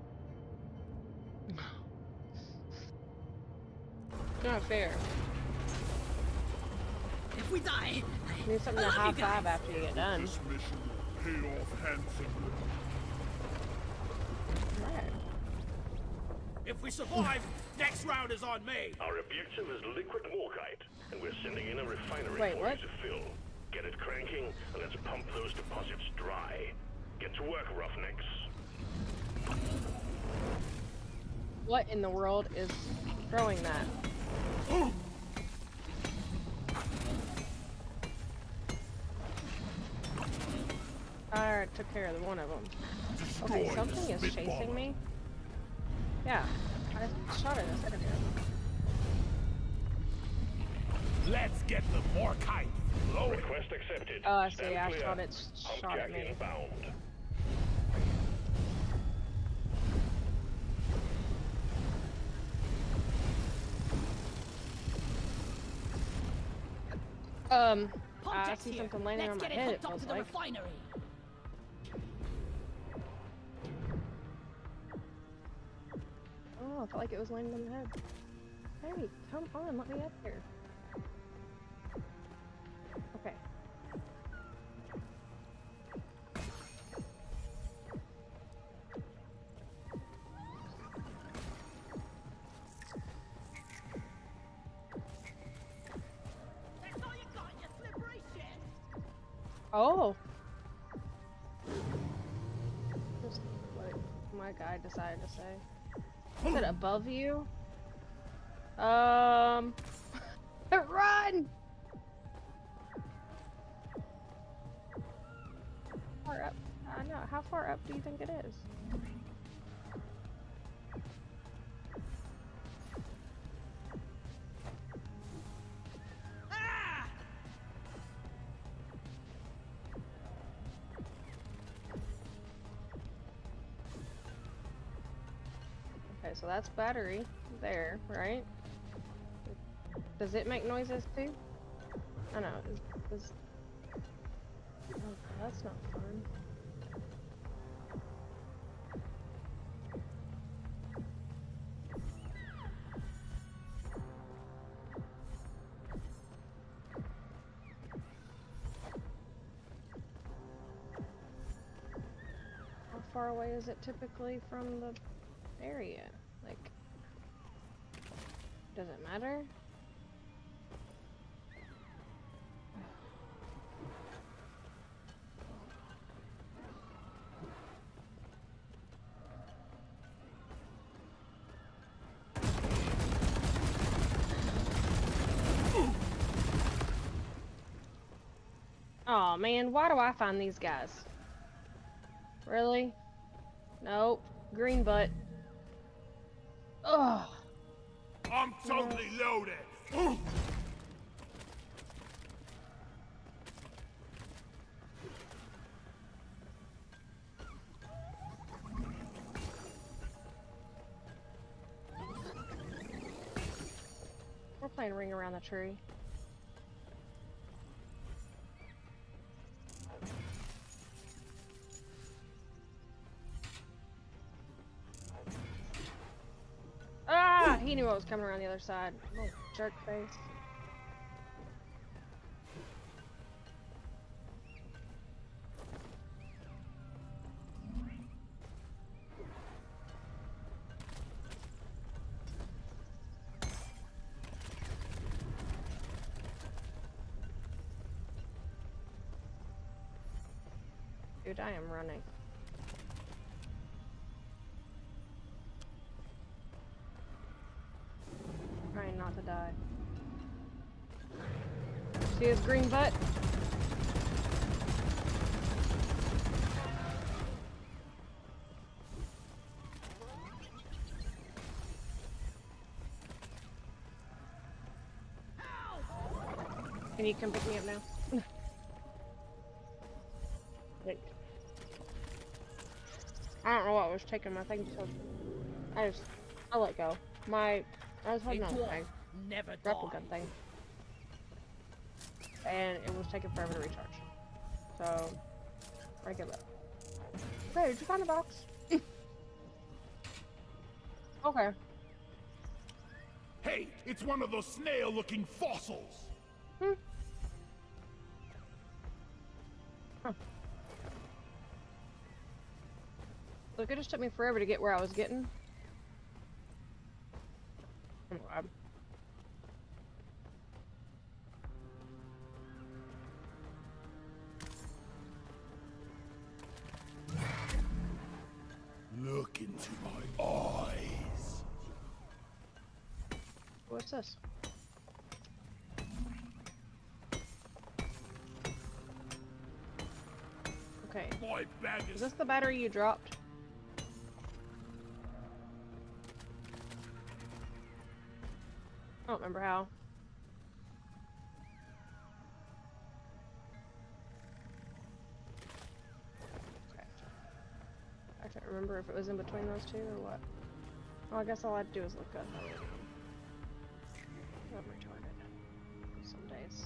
it's not fair. if we die. Need something to high five after you get done. This mission will pay off handsomely. Right. If we survive, next round is on me. Our objective is liquid morkite, and we're sending in a refinery Wait, for what? you to fill. Get it cranking, and let's pump those deposits dry. Get to work, roughnecks. What in the world is throwing that? I took care of one of them. Okay, Destroy something the is chasing Spitballer. me. Yeah, I shot it a second ago. Let's get the Morkite flowing. Request accepted. Oh, I see. Stand I clear. thought it shot at Humpjack me. inbound. I Pontiac's see here. something landing Let's on my get it head. It hooked up feels to the like. refinery. Oh, I felt like it was landing on the head. Hey, come on, let me up here. Okay. That's all you got, you slippery shit. Oh! Just what my guy decided to say. Is it above you? Run! Far up? I know. How far up do you think it is? Ah! Okay, so that's battery there, right? Does it make noises too? I know. Oh, that's not fun. How far away is it typically from the area? Like, does it matter? Oh man, why do I find these guys? Really? Nope. Green butt. Ugh. I'm totally loaded. We're playing Ring Around the Tree. Ah! He knew I was coming around the other side. Oh, jerk face. Dude, I am running. Trying not to die. See his green butt? Can you come pick me up now? Wait. I don't know what was taking my thing, so I let go. I was holding on to my Never grapple die. gun thing. And it was taking forever to recharge. So, I give up. Hey, did you find the box? Okay. Hey, it's one of those snail-looking fossils. Look, it just took me forever to get where I was getting. Oh, God. Look into my eyes. What's this? Okay. My bag Is is this the battery you dropped? I don't remember how. Okay. I can't remember if it was in between those two or what. Well, I guess all I had to do is look up. I'm retarded. Some days.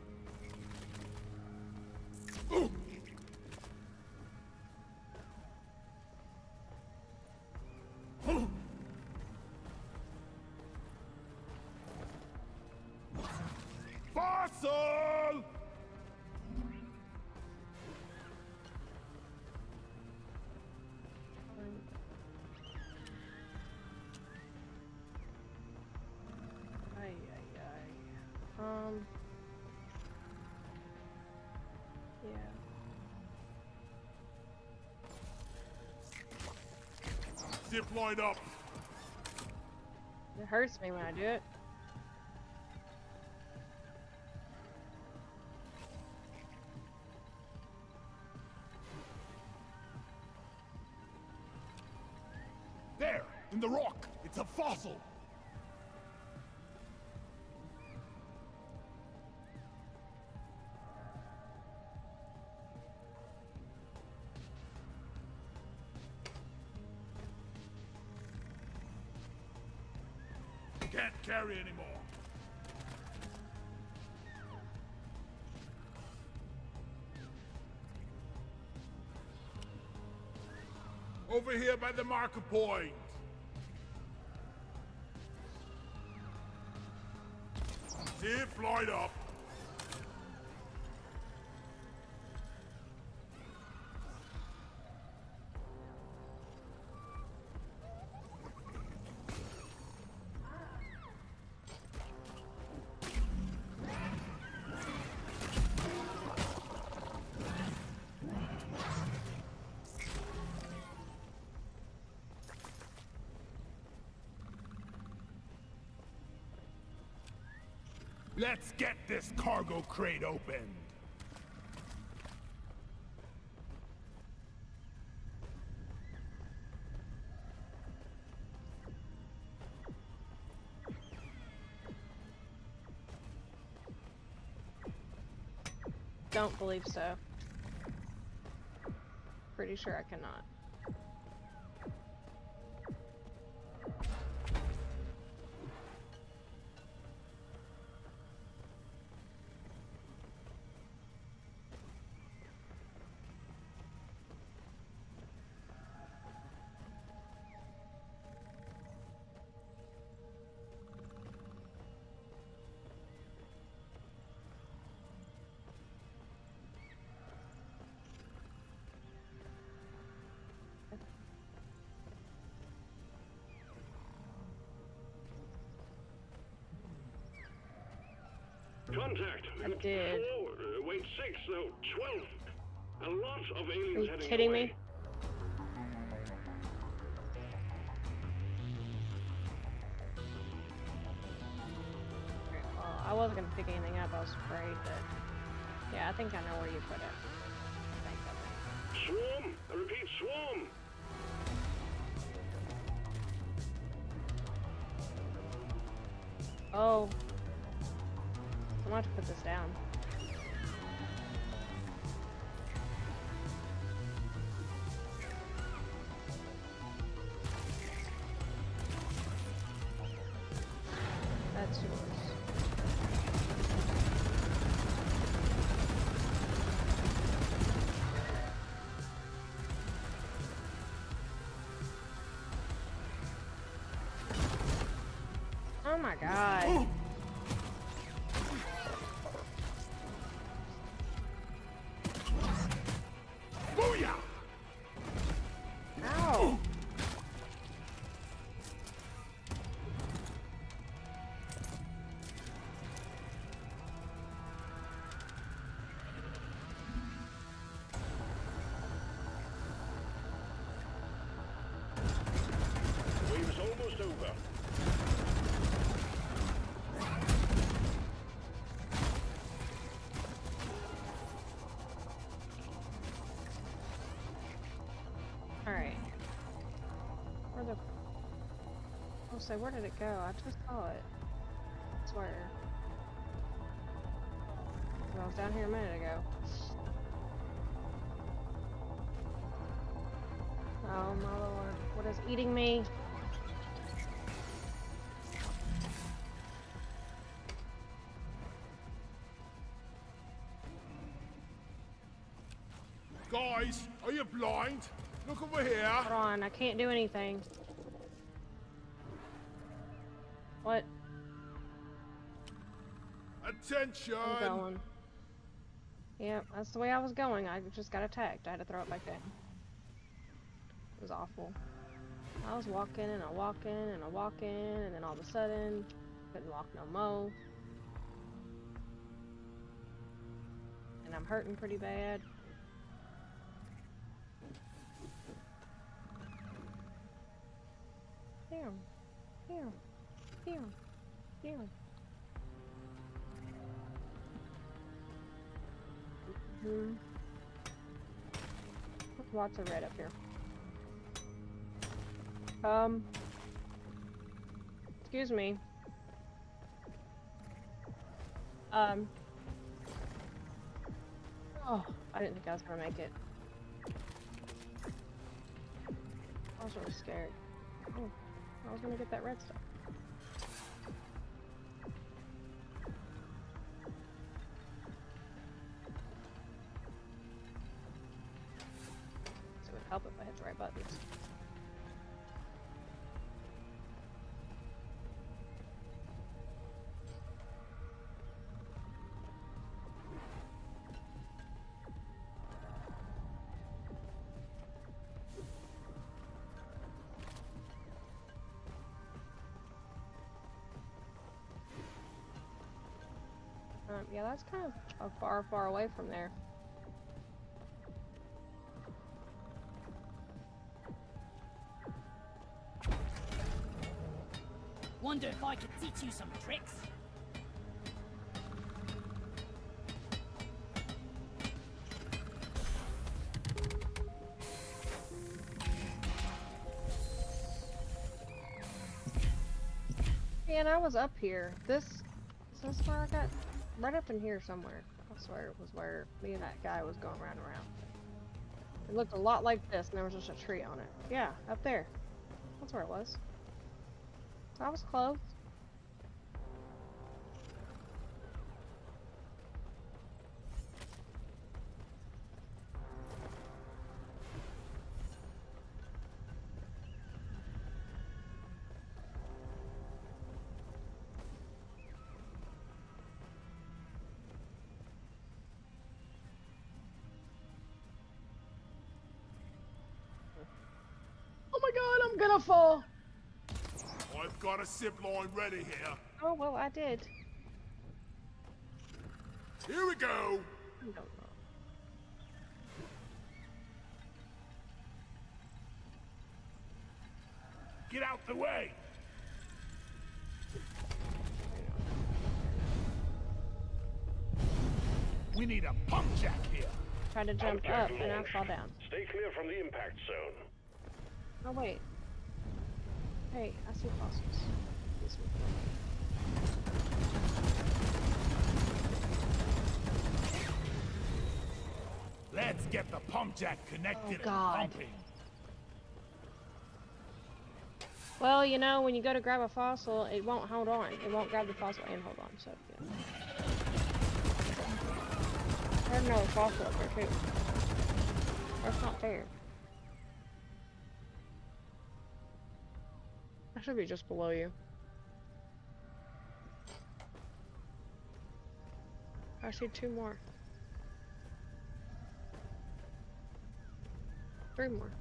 Fossil! Ay, ay, ay. Yeah. Zip line up. It hurts me when I do it. There, in the rock. It's a fossil. Can't carry anymore. Over here by the marker point. Zip line up. Let's get this cargo crate opened. Don't believe so. Pretty sure I cannot. Contact. I did. 4, wait, 6, no, 12. A lot of aliens Are you heading kidding away. me? Well, I wasn't gonna pick anything up. I was afraid that. Yeah, I think I know where you put it. I think Swarm! I repeat, swarm! Oh. I'm gonna have to put this down. That's yours. Oh my god. Booyah! Ow. maneuver. Alright. Where the... I'll say, where did it go? I just saw it. I swear. I was down here a minute ago. Oh my lord. What is eating me? Guys, are you blind? Look over here. Hold on, I can't do anything. What? Attention. I'm going. Yep, that's the way I was going. I just got attacked. I had to throw it back down. It was awful. I was walking and I walking and I walking, and then all of a sudden, couldn't walk no more. And I'm hurting pretty bad. Here, here, here, here. Mm-hmm. Lots of red up here. Excuse me. Oh, I didn't think I was gonna make it. I was really scared. Oh, I was gonna get that red stuff. So it would help if I hit the right buttons. Yeah, that's kind of far, far away from there. Wonder if I could teach you some tricks. Man, I was up here. Is this where I got? Right up in here somewhere. I swear it was where me and that guy was going round and round. It looked a lot like this, and there was just a tree on it. Yeah, up there. That's where it was. I was close. Oh my god, I'm gonna fall! I've got a zip line ready here. Oh, well, I did. Here we go. I don't know. Get out the way. We need a pump jack here. Tried to jump up, and I fall down. Stay clear from the impact zone. Oh, wait. Hey, I see fossils. These ones. Let's get the pump jack connected and God. pumping. Well, you know, when you go to grab a fossil, it won't hold on. It won't grab the fossil and hold on, so, yeah. There's another fossil up there, too. That's not fair. I should be just below you. I see two more. 3 more.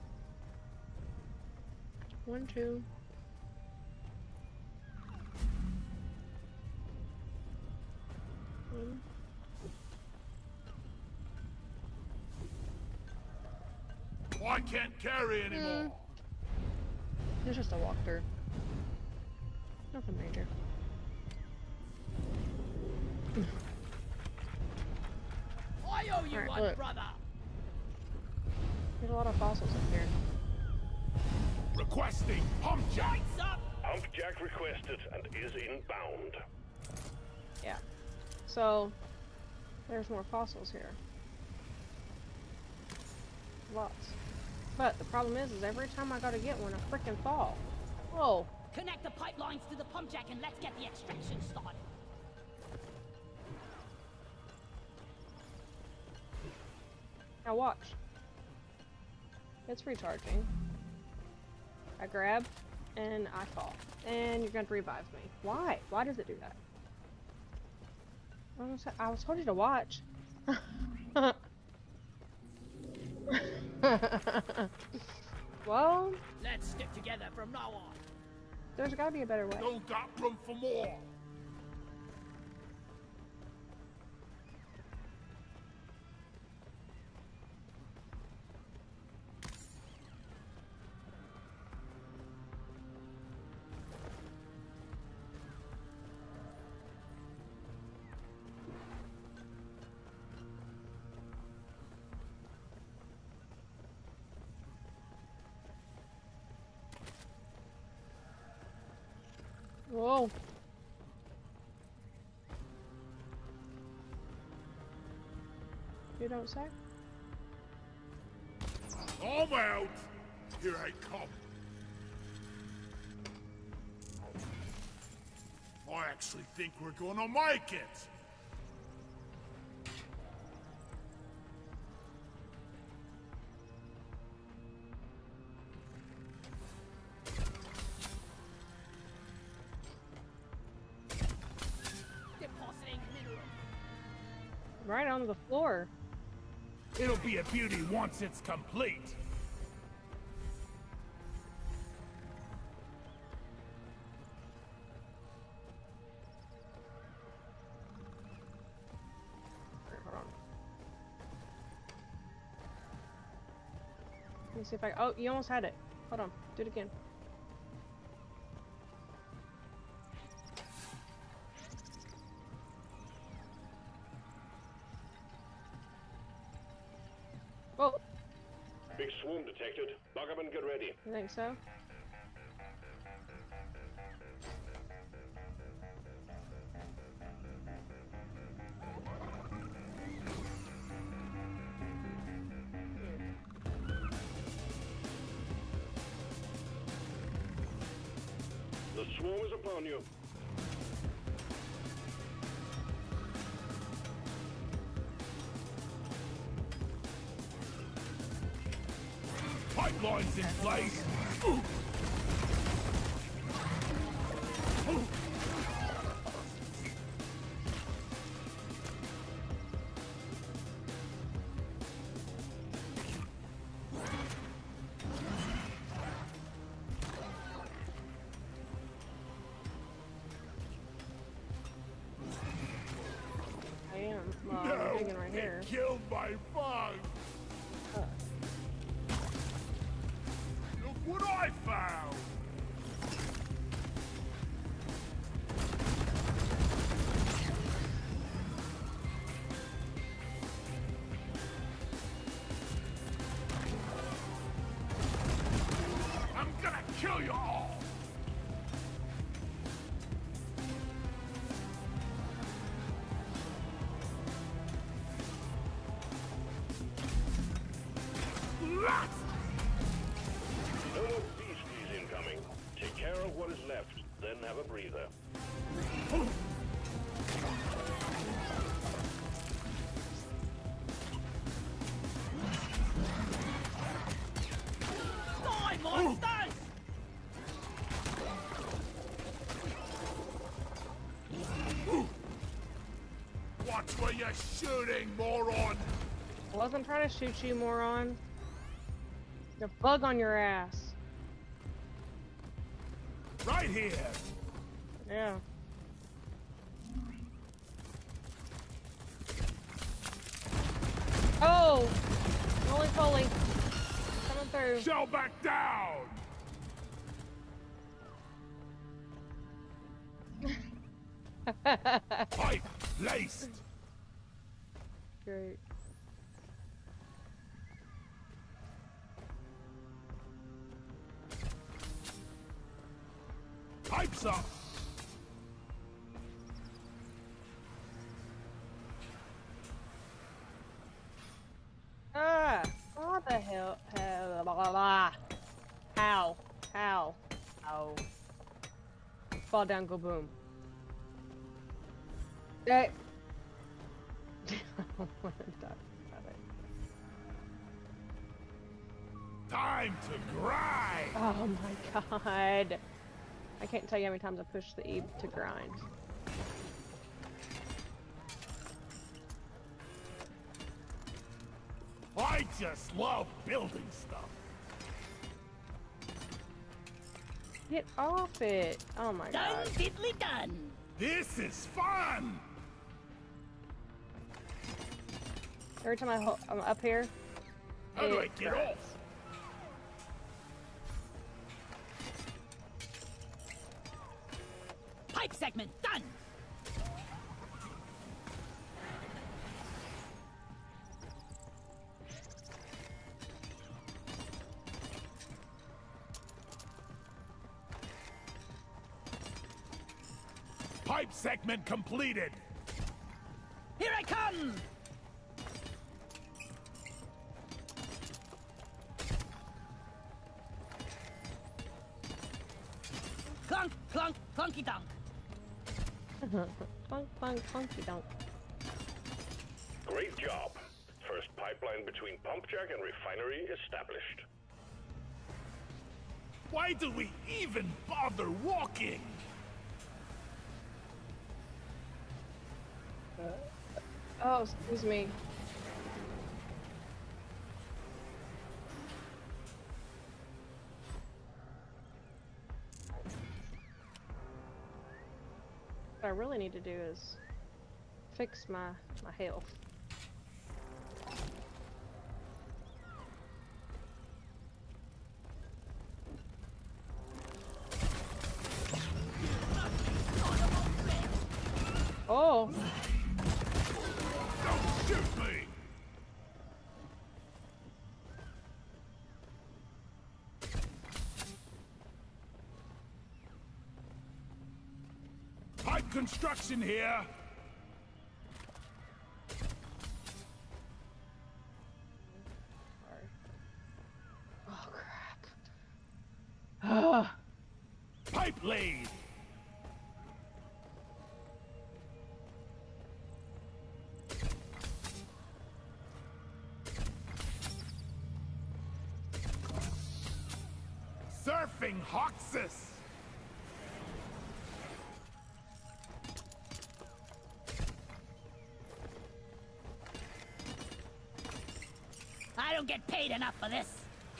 1, 2. One. I can't carry anymore. It's just a walkthrough. Nothing major. I owe you Alright, one, look. brother. There's a lot of fossils up here. Requesting pump jack. Lights up. Humpjack requested and is inbound. Yeah. So, there's more fossils here. Lots. But the problem is every time I gotta get one, I frickin' fall. Whoa. Connect the pipelines to the pump jack and let's get the extraction started. Now watch. It's recharging. I grab, and I fall. And you're gonna revive me. Why? Why does it do that? I was told you to watch. Well, Let's stick together from now on. there's gotta be a better way. Don't got room for more. Whoa. You don't say? I'm out. Here I come. I actually think we're gonna make it. Depositing mineral. Right on the floor. It'll be a beauty once it's complete. Alright, hold on. Let me see if I. Oh, you almost had it. Hold on. Do it again. Whoa. Big swarm detected. Buck up and get ready. You think so? The swarm is upon you. Pipelines in place. I am. Well, No, I'm digging right they here. killed my bug. Look what I found. I'm gonna kill you all. Lots. No more beasties incoming. Take care of what is left, then have a breather. Die, monsters! Watch where you're shooting, moron. I wasn't trying to shoot you, moron. The bug on your ass. Right here. Yeah. Oh! Roly poly. Coming through. Shell back down. Pipe laced. Great. Pipes up. Ah! What the hell? Hell, blah, blah, blah. How? How? How? Fall down, go boom. Hey! I don't want to talk about it. Time to grind. Oh my god. I can't tell you how many times I pushed the E to grind. I just love building stuff. Get off it! Oh my Done, god. diddly done. This is fun. Every time I'm up here, How do I it get grinds. off? Pipe segment done. Pipe segment completed. Here I come. Clunk, clunk, clunky dunk. Clunk, clunk, clunky dunk. Great job. First pipeline between Pumpjack and refinery established. Why do we even bother walking? Oh, excuse me. What I really need to do is fix my health. Oh! Don't shoot me. Pipe construction here. Sorry. Oh crap. Ah! Pipe laid. Surfing Hoxus. I don't get paid enough for this.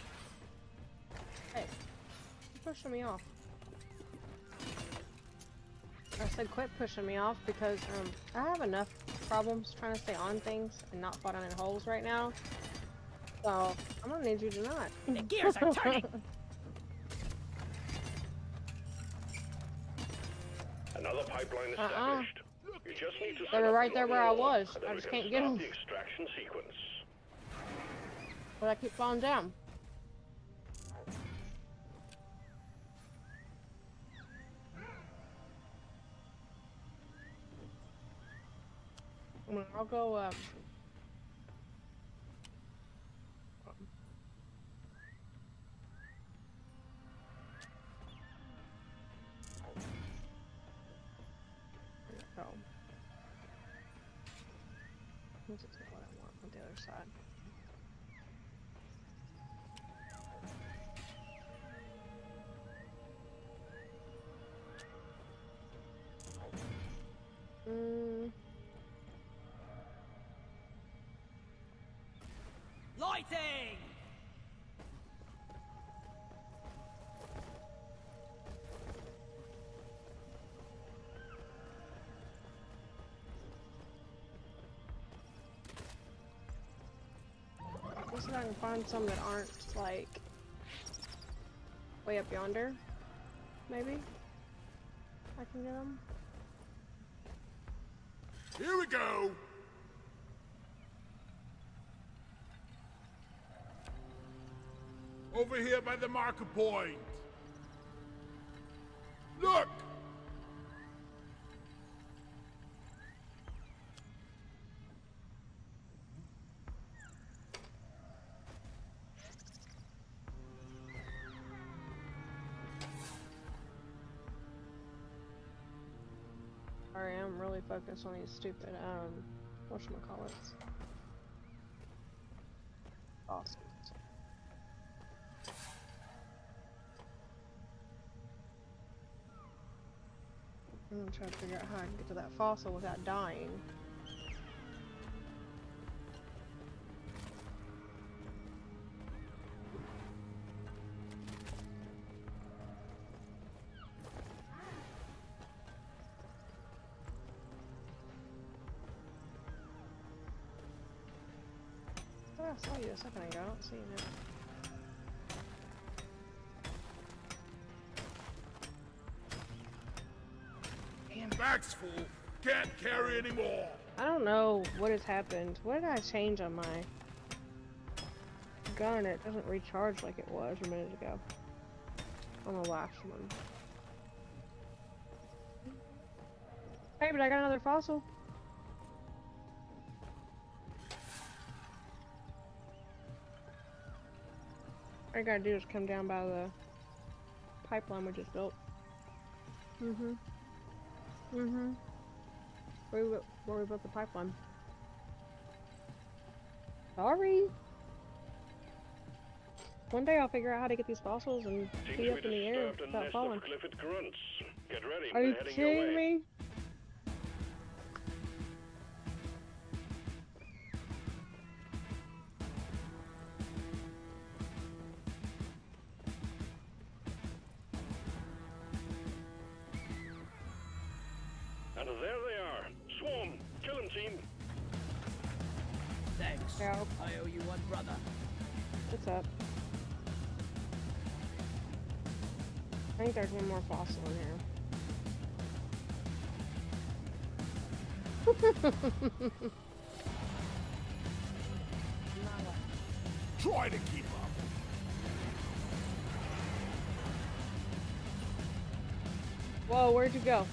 Hey, you're pushing me off. I said quit pushing me off because I have enough problems trying to stay on things and not fall down in holes right now. So I'm gonna need you to not. The gears are turning. Another pipeline established. You just need to They were right there where I was. I just can't get them. The extraction sequence. But I keep falling down. I'll go, This is what I want on the other side. Lighting! Let's see if I can find some that aren't, like, way up yonder. Maybe? I can get them. Here we go. Over here by the marker point. Look! Sorry, I'm really focused on these stupid, whatchamacallits. Fossils. I'm gonna try to figure out how I can get to that fossil without dying. Oh, I saw you a second ago. I don't see you now. Bag's full. Can't carry anymore. I don't know what has happened. What did I change on my gun? It doesn't recharge like it was a minute ago. On the last one. Hey, but I got another fossil. All I gotta do is come down by the pipeline we just built. Where we built the pipeline. Sorry. One day I'll figure out how to get these fossils and be up in the air without falling. Clifford grunts. Get ready. Are you They're heading your kidding way. me? And there they are. Swarm. Kill him, team. Thanks. Yeah. I owe you one, brother. What's up? I think there's one more fossil in here. Try to keep up. Whoa, where'd you go?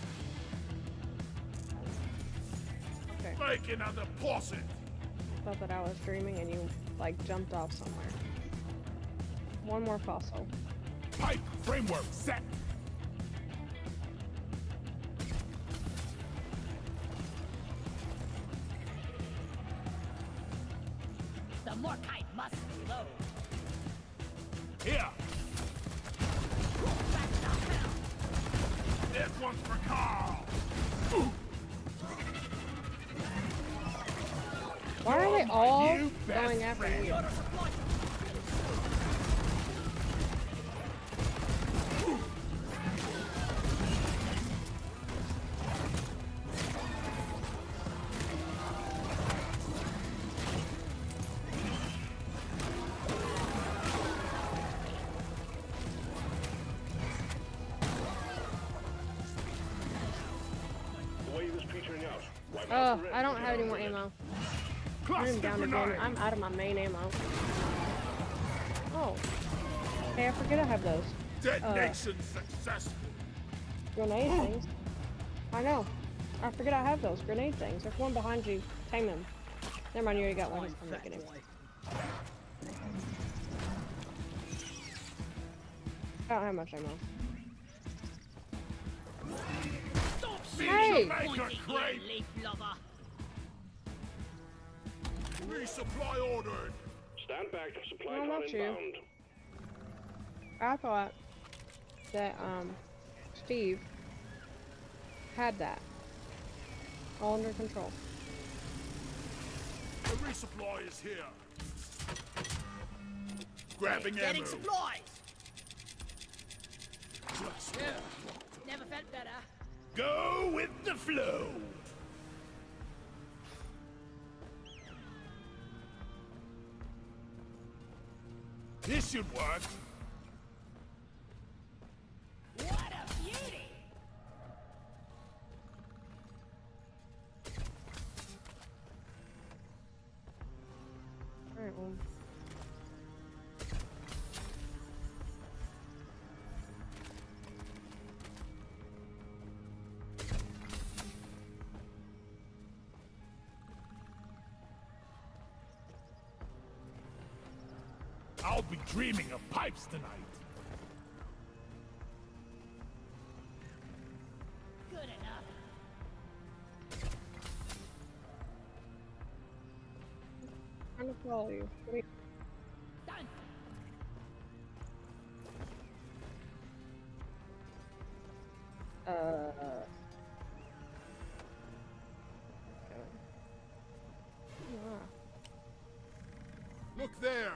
Okay, Make another posset. thought that I was dreaming and you, like, jumped off somewhere. One more fossil. Pipe framework set. The Morkite must reload. Here. Back down. This one's for Carl. Why are they all new best going after friend. you? The way he was petering out. Wipe out Oh, the rest I don't and have get any on more with it. ammo. Cluster I'm down again. grenade. I'm out of my main ammo. Oh. Hey, I forget I have those. Detonation successful. Grenade things. I know. I forget I have those grenade things. There's one behind you. Tame him. Never mind, you already got one. I'm not kidding. I don't have much ammo. Stop Hey! Make a pointing crate. here, leaf lover. Resupply ordered. Stand back. Supply Oh, con not you. inbound. I thought that, Steve had that all under control. The resupply is here. Grabbing Getting ammo. supplies. Just Never felt better. go with the flow. This should work. What a beauty. won't be dreaming of pipes tonight. Good enough. I'm trying to follow you. Wait. Done. Look there!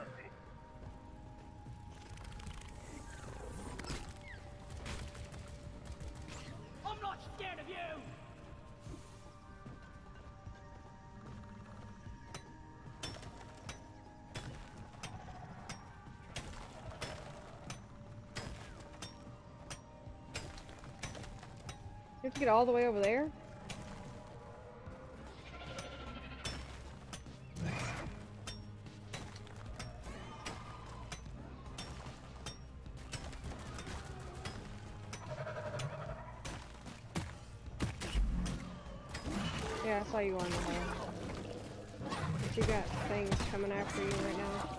I'm not scared of you. You have to get all the way over there? Yeah, I saw you on the way. But you got things coming after you right now.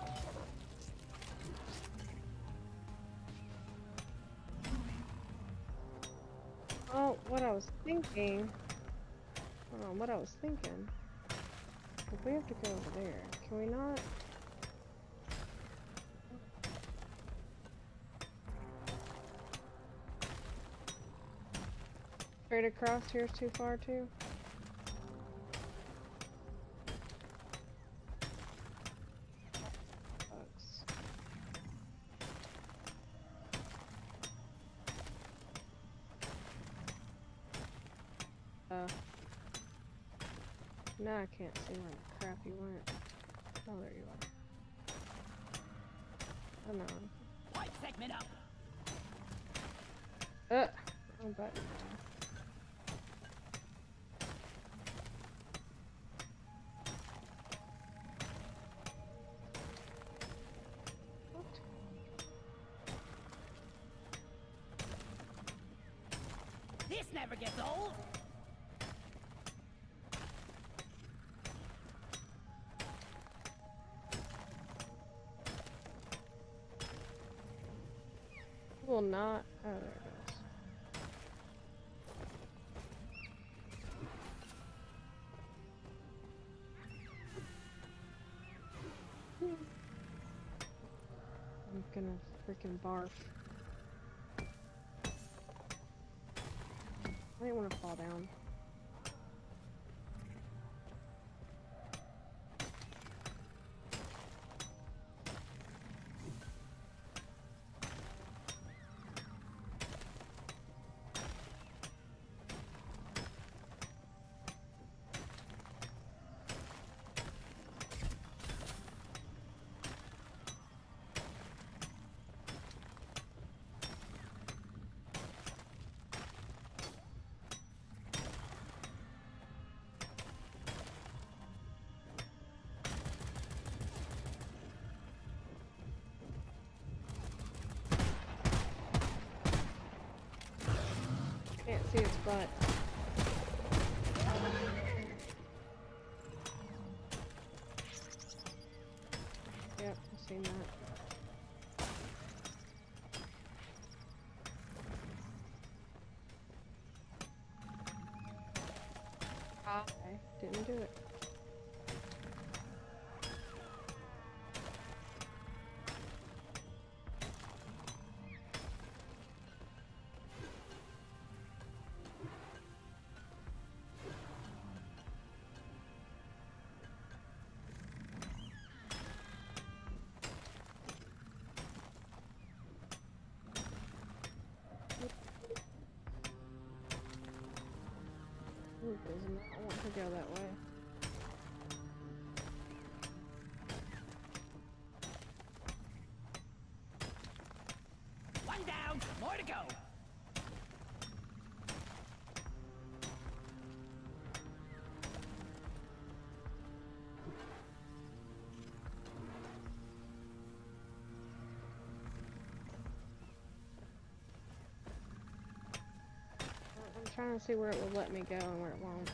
Oh, what I was thinking. Hold on, what I was thinking. If we have to go over there, can we not? Straight across here's too far too. Sucks. Now I can't see where the crap you went. Oh, there you are. Come on. Pipe segment up. Wrong button. What? This never gets old. Will not. Oh, there it goes. I'm gonna freaking barf. I didn't want to fall down. Can't see its butt. Yep, I've seen that. I didn't do it. It does not want to go that way. One down. More to go. I'm trying to see where it will let me go and where it won't.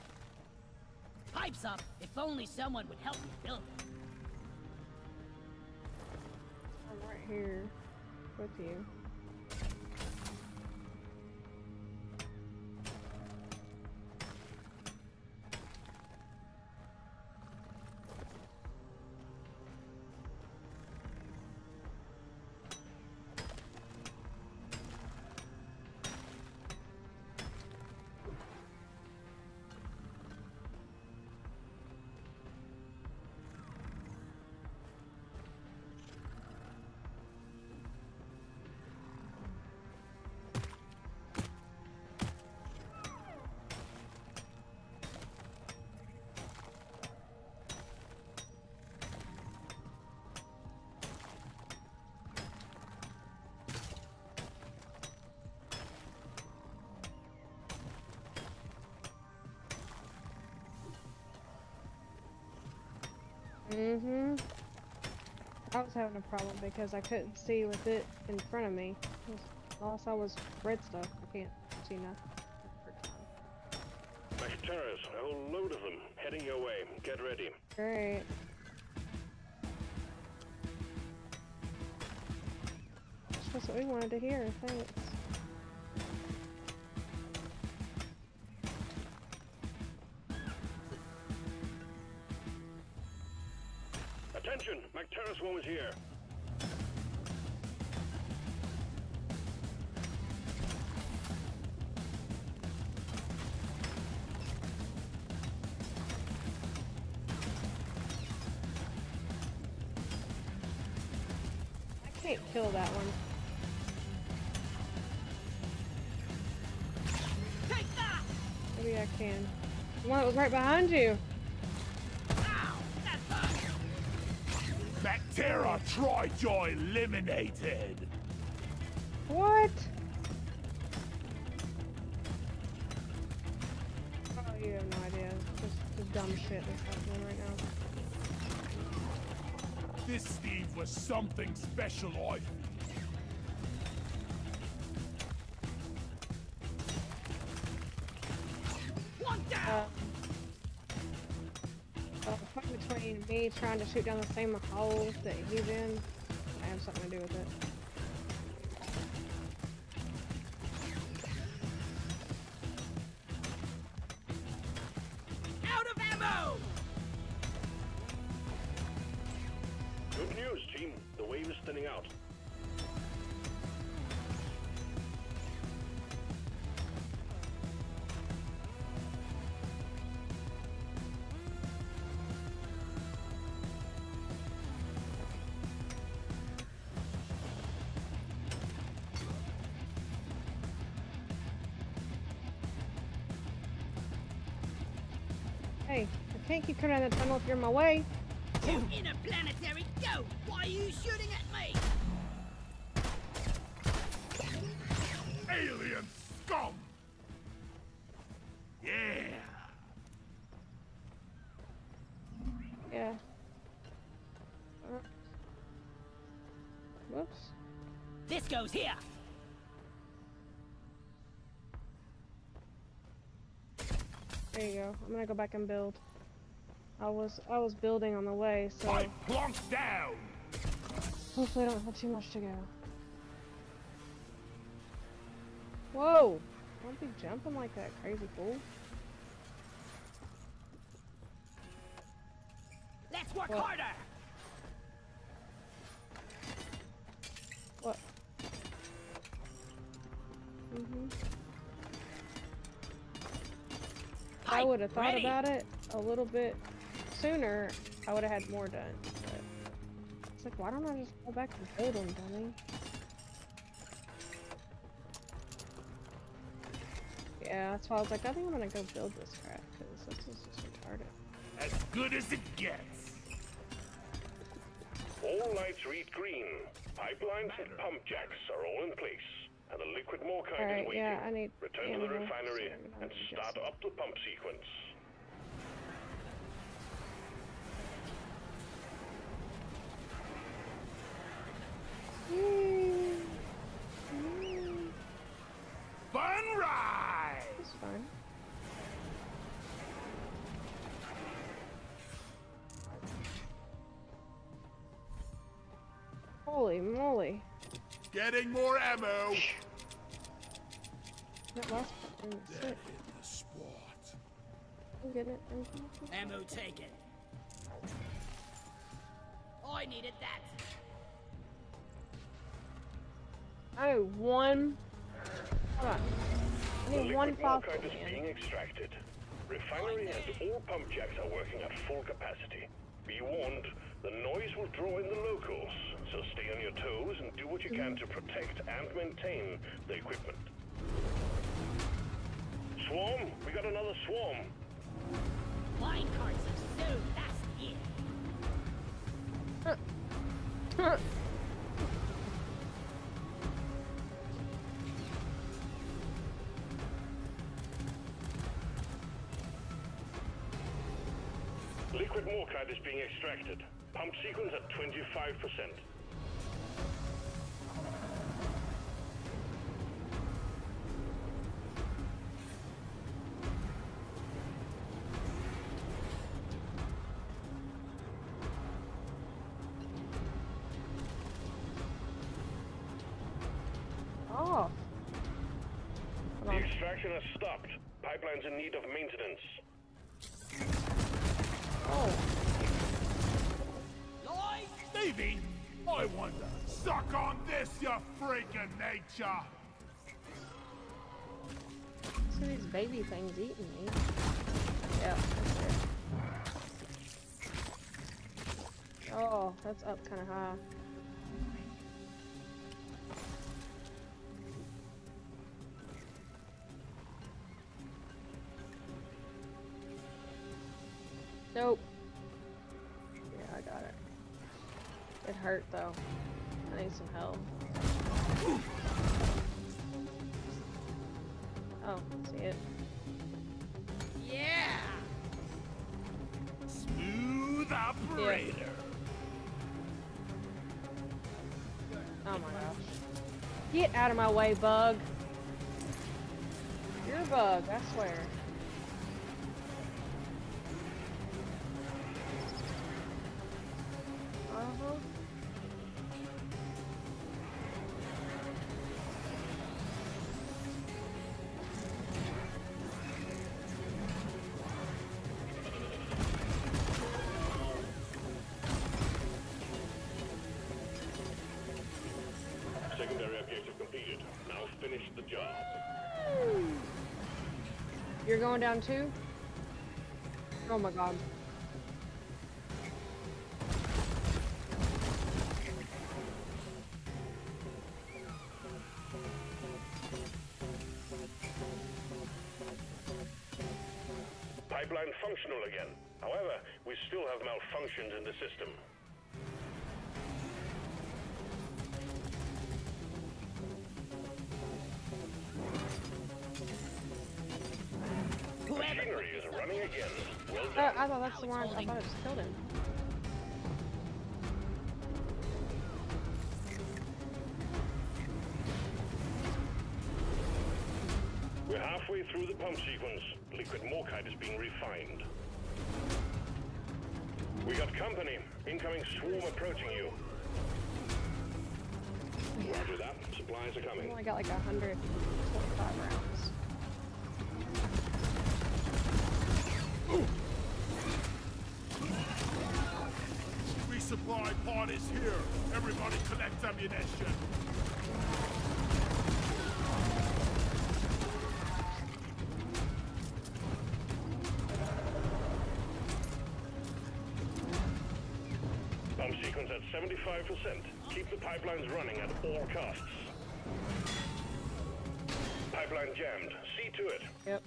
Pipes up. If only someone would help me build it. here with you. I was having a problem because I couldn't see with it in front of me. All I saw was red stuff. I can't see nothing. Bacteras, a whole load of them, heading your way. Get ready. Great. That's what we wanted to hear, thanks. Attention! Macteris Swarm is here. I can't kill that one. Take that! Maybe I can. The one that was right behind you. Ow! That hurt! Bactera Trijoy eliminated. What? Oh, you have no idea. Just the dumb shit that's happening right now. This Steve was something special, I think. One down! Fight between me trying to shoot down the same hole that he's in, I have something to do with it. Out of ammo! Good news, team. The wave is thinning out. Hey, I can't keep coming down the tunnel if you're in my way. You interplanetary goat! Why are you shooting at me? Alien scum! Yeah! Yeah. Whoops. This goes here! There you go. I'm gonna go back and build. I was building on the way, so I plunked down! hopefully I don't have too much to go. Whoa! Don't be jumping like that, crazy fool. Let's work What? harder! What? If I would have thought ready. about it a little bit sooner, I would have had more done. But it's like, why don't I just go back and build them, dummy? Yeah, that's why I was like, I think I'm gonna go build this crap, because this is just retarded. As good as it gets. All lights read green. Pipelines and pump jacks are all in place. And the liquid Morkite Alright, is waiting. yeah, I need Return to the ammo, refinery so I'm and gonna start just- up the pump sequence. Fun ride! It's fine. Holy moly. Getting more ammo. That last one was That sick. hit the spot. I'm getting it. Ammo taken. I needed that. Oh, one. Hold on. I The need one liquid fossil morkite is man. being extracted. Refinery and all pump jacks are working at full capacity. Be warned, the noise will draw in the locals, so stay on your toes and do what you can to protect and maintain the equipment. Swarm? We got another swarm. Mine carts are so fast here. Liquid morkite is being extracted. Pump sequence at 25%. Oh. The Hold on. extraction has stopped. Pipeline's in need of maintenance. Oh. Live! Stevie, I wonder. Suck on this, you freak of nature. See these baby things eating me. Yeah, that's it. Oh, that's up kind of high. Nope. Yeah, I got it. It hurt though. I need some help. Oh, see it. Yeah! Smooth operator. Oh my gosh. Get out of my way, bug. You're a bug, I swear. Uh-huh. Secondary objective completed. Now finish the job. You're going down too? Oh my god. Pipeline functional again. However, we still have malfunctions in the system. Machinery is running again. Well done. I thought that's the one. I thought it just killed him. We're halfway through the pump sequence. Liquid morkite is being refined. We got company. Incoming swarm approaching you. Roger that. Supplies are I coming. only got like 125 rounds. Resupply pod is here. Everybody collect ammunition. Pump sequence at 75%. Keep the pipelines running at all costs. Pipeline jammed. See to it. Yep.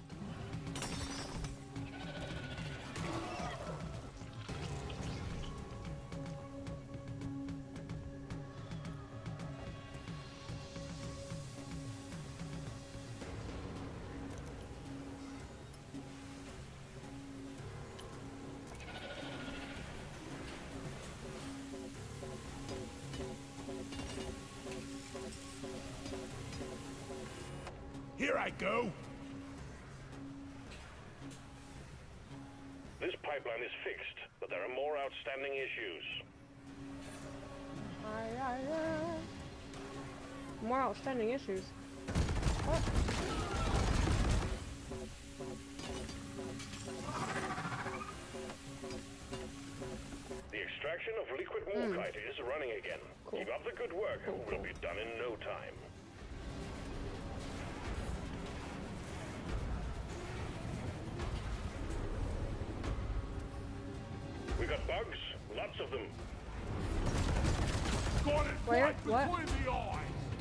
Here I go. This pipeline is fixed, but there are more outstanding issues. Aye, aye, aye. More outstanding issues. What? The extraction of liquid morkite is running again. Cool. Keep up the good work. We'll be done in no time. We got bugs, lots of them. Got it Where? right What? between the eyes.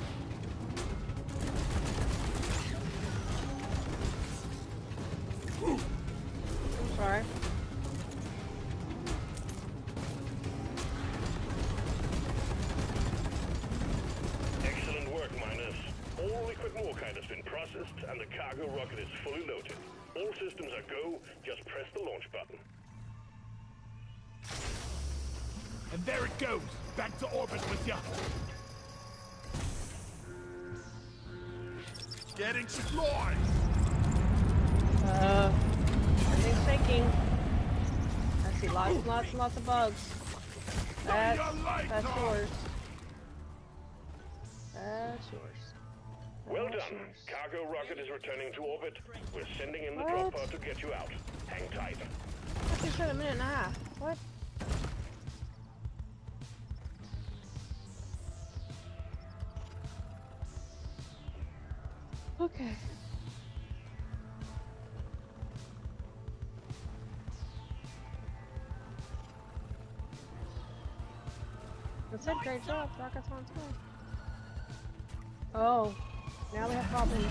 I'm sorry. Excellent work, miners. All liquid morkite has been processed and the cargo rocket is fully loaded. All systems are go, just press the launch button. And there it goes. Back to orbit with ya. Getting supplies. Everything's shaking. I see lots and lots and lots of bugs. That's yours. That's yours. Well That's done. yours. Cargo rocket is returning to orbit. We're sending in the drop pod to get you out. Hang tight. I thought you said a minute and a half. What? Okay. I said great job, rockets on time. Oh, now we have problems.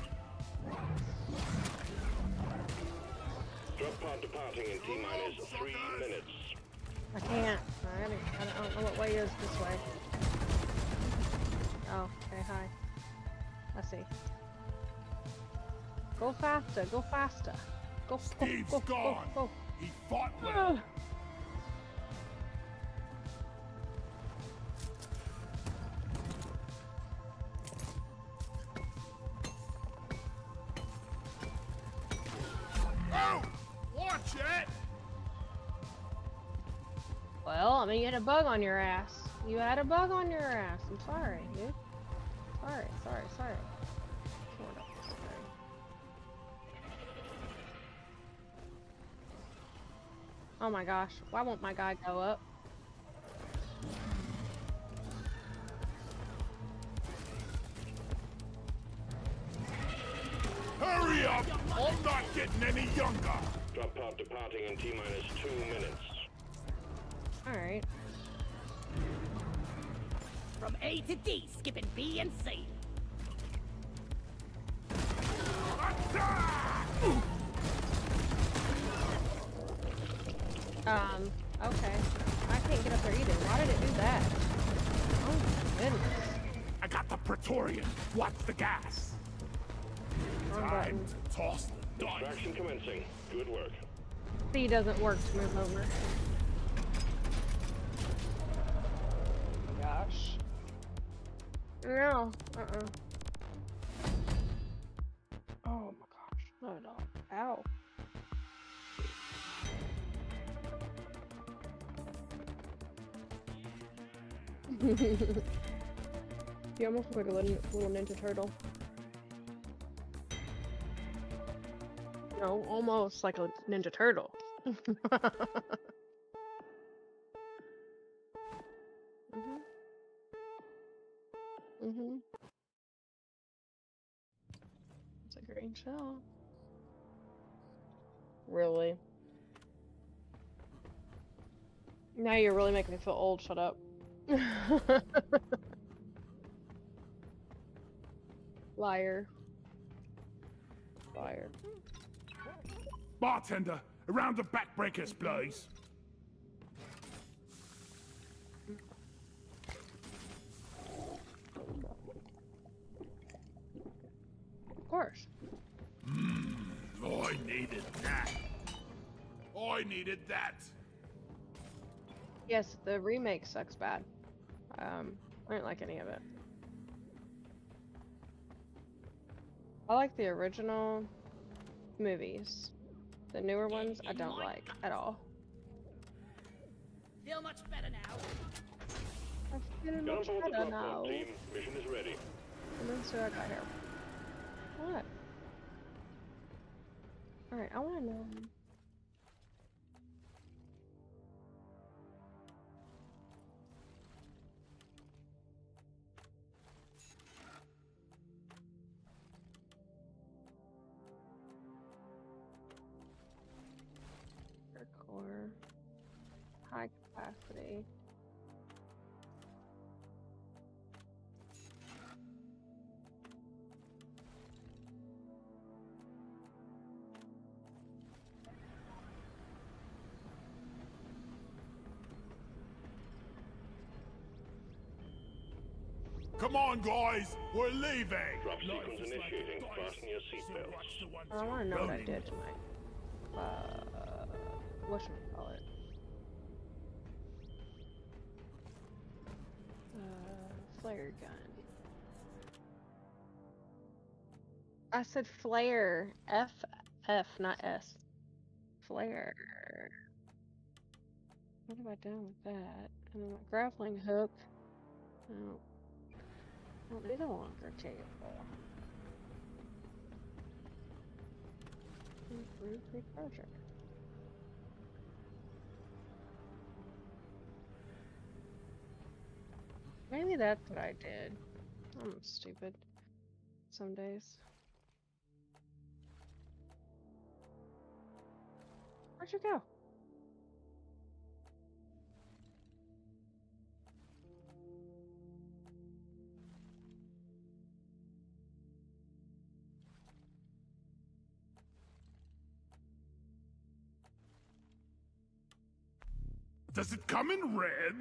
Drop pod departing in T-minus 3 minutes. I can't. I don't know what way is this way. Oh, okay, hi. I see. Go faster, go faster. Go, Steve's go, go, gone. go, He fought go. well. Oh! Watch it! Well, I mean, you had a bug on your ass. You had a bug on your ass. I'm sorry, dude. Sorry. Sort of. Sorry. Oh my gosh. Why won't my guy go up? Hurry up! I'm not getting any younger. Drop pod departing in T-minus 2 minutes. Alright. From A to D, skipping B and C. Attack! Okay. I can't get up there either. Why did it do that? Oh my goodness. I got the Praetorian. Watch the gas. Wrong Time button. to toss the dice. Extraction commencing. Good work. C doesn't work to move over. Gosh. No. Oh my gosh. No, no. Ow. You almost look like a little Ninja Turtle. No, almost like a Ninja Turtle. It's a green shell. Really? Now you're really making me feel old. Shut up. Liar. Liar. Bartender, around the backbreakers, please. Of course. I needed that. I needed that. Yes, the remake sucks bad. I don't like any of it. I like the original movies. The newer ones, I don't like at all. Feel much better now. I feel Get on much board the better drop pod, now. team. Mission is ready. And then so I got here. What? Alright, I wanna know. Core. High capacity. Come on, guys! We're leaving! Drop sequence initiating. Fasten your seatbelts. I want to know what I did to my, whatchamacallit? Flare gun. I said flare. F, not S. Flare. What have I done with that? And then my grappling hook. I don't need a longer table. Improve recharger. Maybe that's what I did. I'm stupid. Some days. Where'd you go? Does it come in red?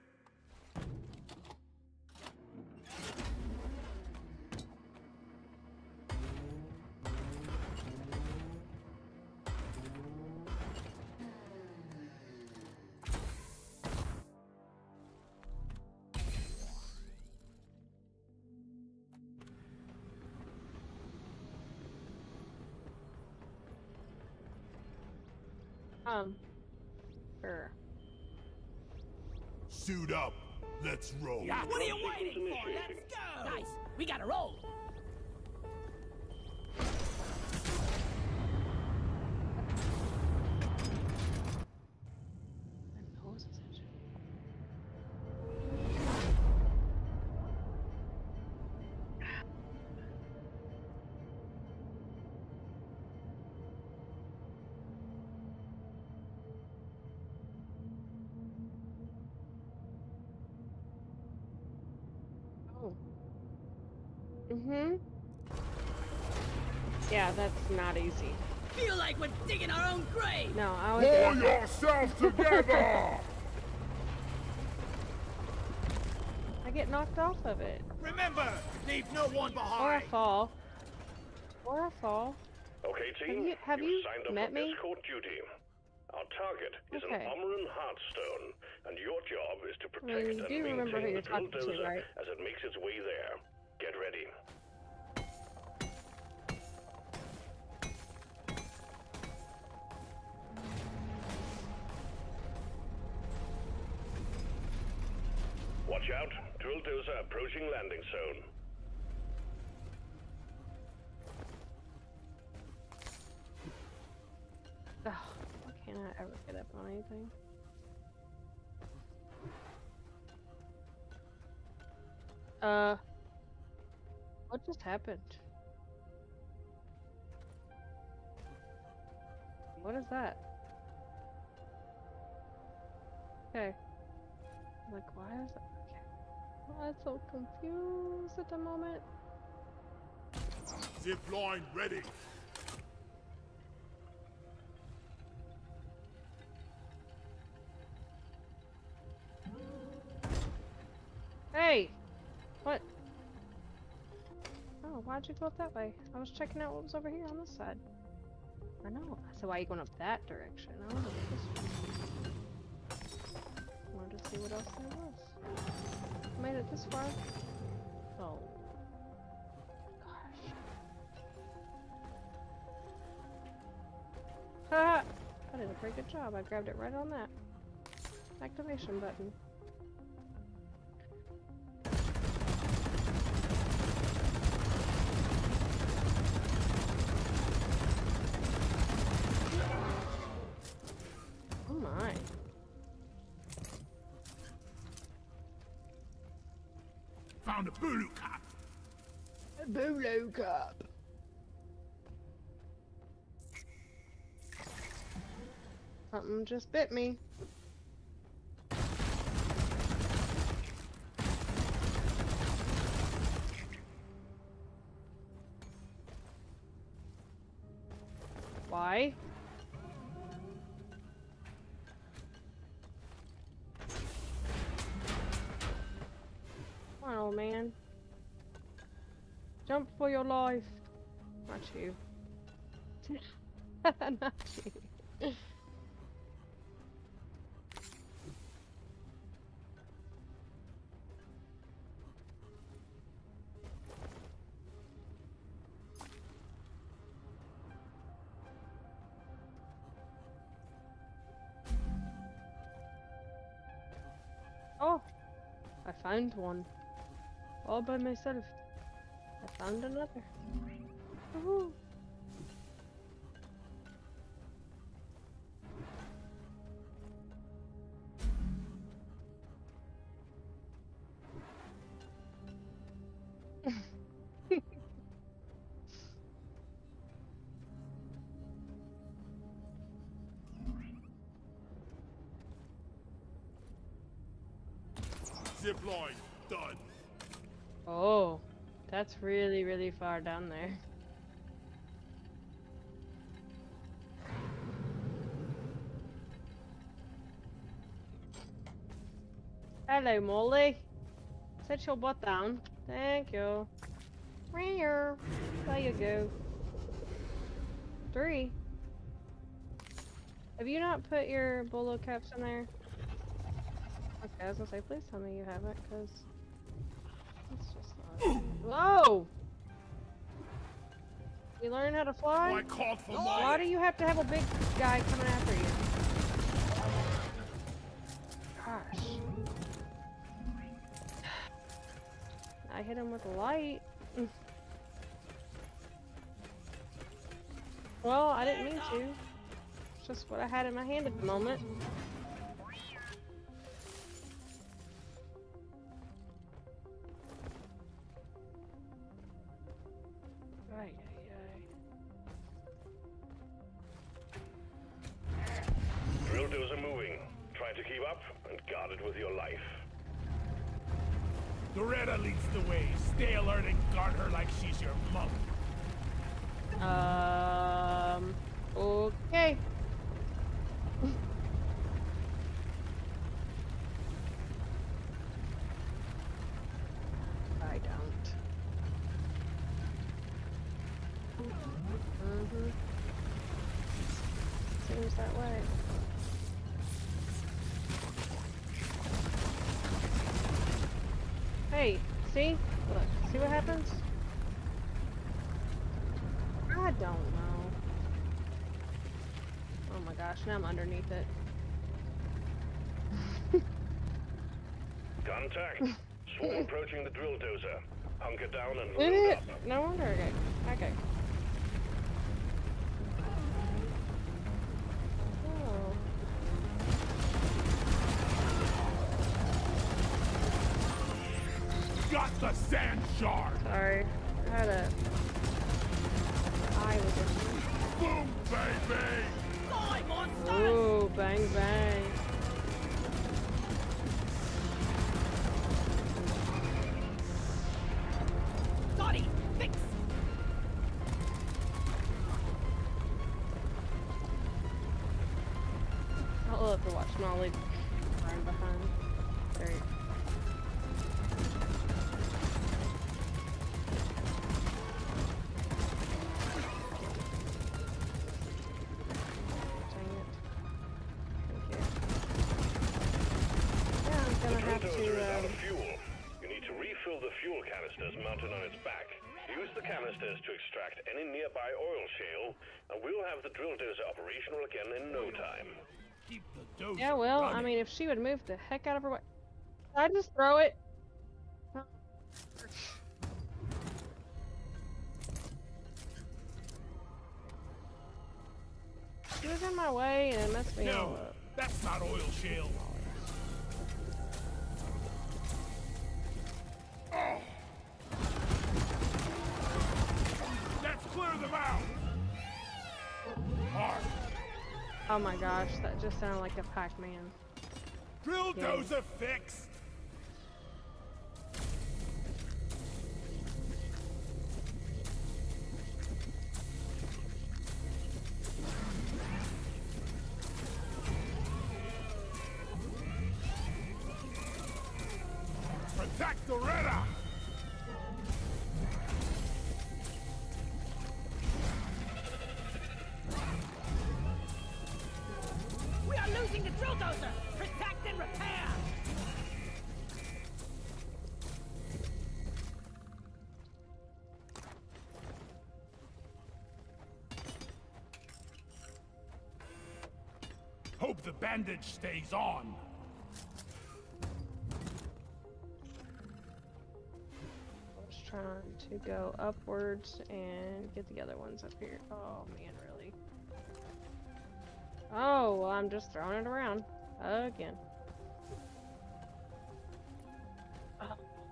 Sure. Suit up. Let's roll. Yeah, what are you waiting for? Let's go! Nice. We gotta roll. Yeah, that's not easy. Feel like we're digging our own grave. No, I was. Pull yourselves together! I get knocked off of it. Remember, leave no one Or I behind. fall. Or I fall. Okay, team. Have you signed up met for me? escort duty. Our target is an Okay. Omran Heartstone, and your job is to I mean, protect you and do remember who maintain you're the talking to, bulldozer right? as it makes its way there. Get ready. Watch out. Drilldozer approaching landing zone. Ugh, why can't I ever get up on anything? What just happened? What is that? Okay. Like, why is it? Okay. I'm so confused at the moment. Zip line ready. Hey! What? Oh, why'd you go up that way? I was checking out what was over here on this side. I know. So why are you going up that direction? I wanted to go this way. Wanted to see what else there was. Made it this far. Oh. Gosh. Ha! I did a pretty good job. I grabbed it right on that activation button. Found a Bulu cap. A Bulu cup. Something just bit me. Why? Come on, old man. Jump for your life. Not you. Not you. Oh, I found one. All by myself. I found another. Woohoo! Zip line done. Oh, that's really, really far down there. Hello, Molly. Set your butt down. Thank you. There you go. 3. Have you not put your bolo caps in there? Okay, I was gonna say, please tell me you haven't, because it's just not. Whoa! You learn how to fly? I called for more. Why do you have to have a big guy coming after you? Gosh. I hit him with a light. Well, I didn't mean to. It's just what I had in my hand at the moment. Drill dozer moving. Try to keep up and guard it with your life. Doretta leads the way. Stay alert and guard her like she's your mother. Okay. I don't. Seems that way. Hey, see? Look, see what happens? I don't know. Oh my gosh, now I'm underneath it. Contact. Swarm approaching the drill dozer. Hunker down and load up. No wonder. Okay. Okay. Oh. Got the sand shard. Sorry. I had a... eye was itching. Boom, baby. Die, monsters! Ooh, bang bang. Dottie, fix! I'll have to watch Molly run behind. There you go. Mounted on its back. Use the canisters to extract any nearby oil shale, and we'll have the drill dozer operational again in no time. Keep the dozer Yeah, well, running. I mean, if she would move the heck out of her way. I just throw it. She was in my way and it messed me all No, up. that's not oil shale. Oh, Oh my gosh, that just sounded like a Pac-Man. Drill dozer fixed. Protect the Retta! We are losing the drill dozer! Protect and repair! Hope the bandage stays on. Trying to go upwards and get the other ones up here. Oh man, really? Oh, well, I'm just throwing it around again. Oh.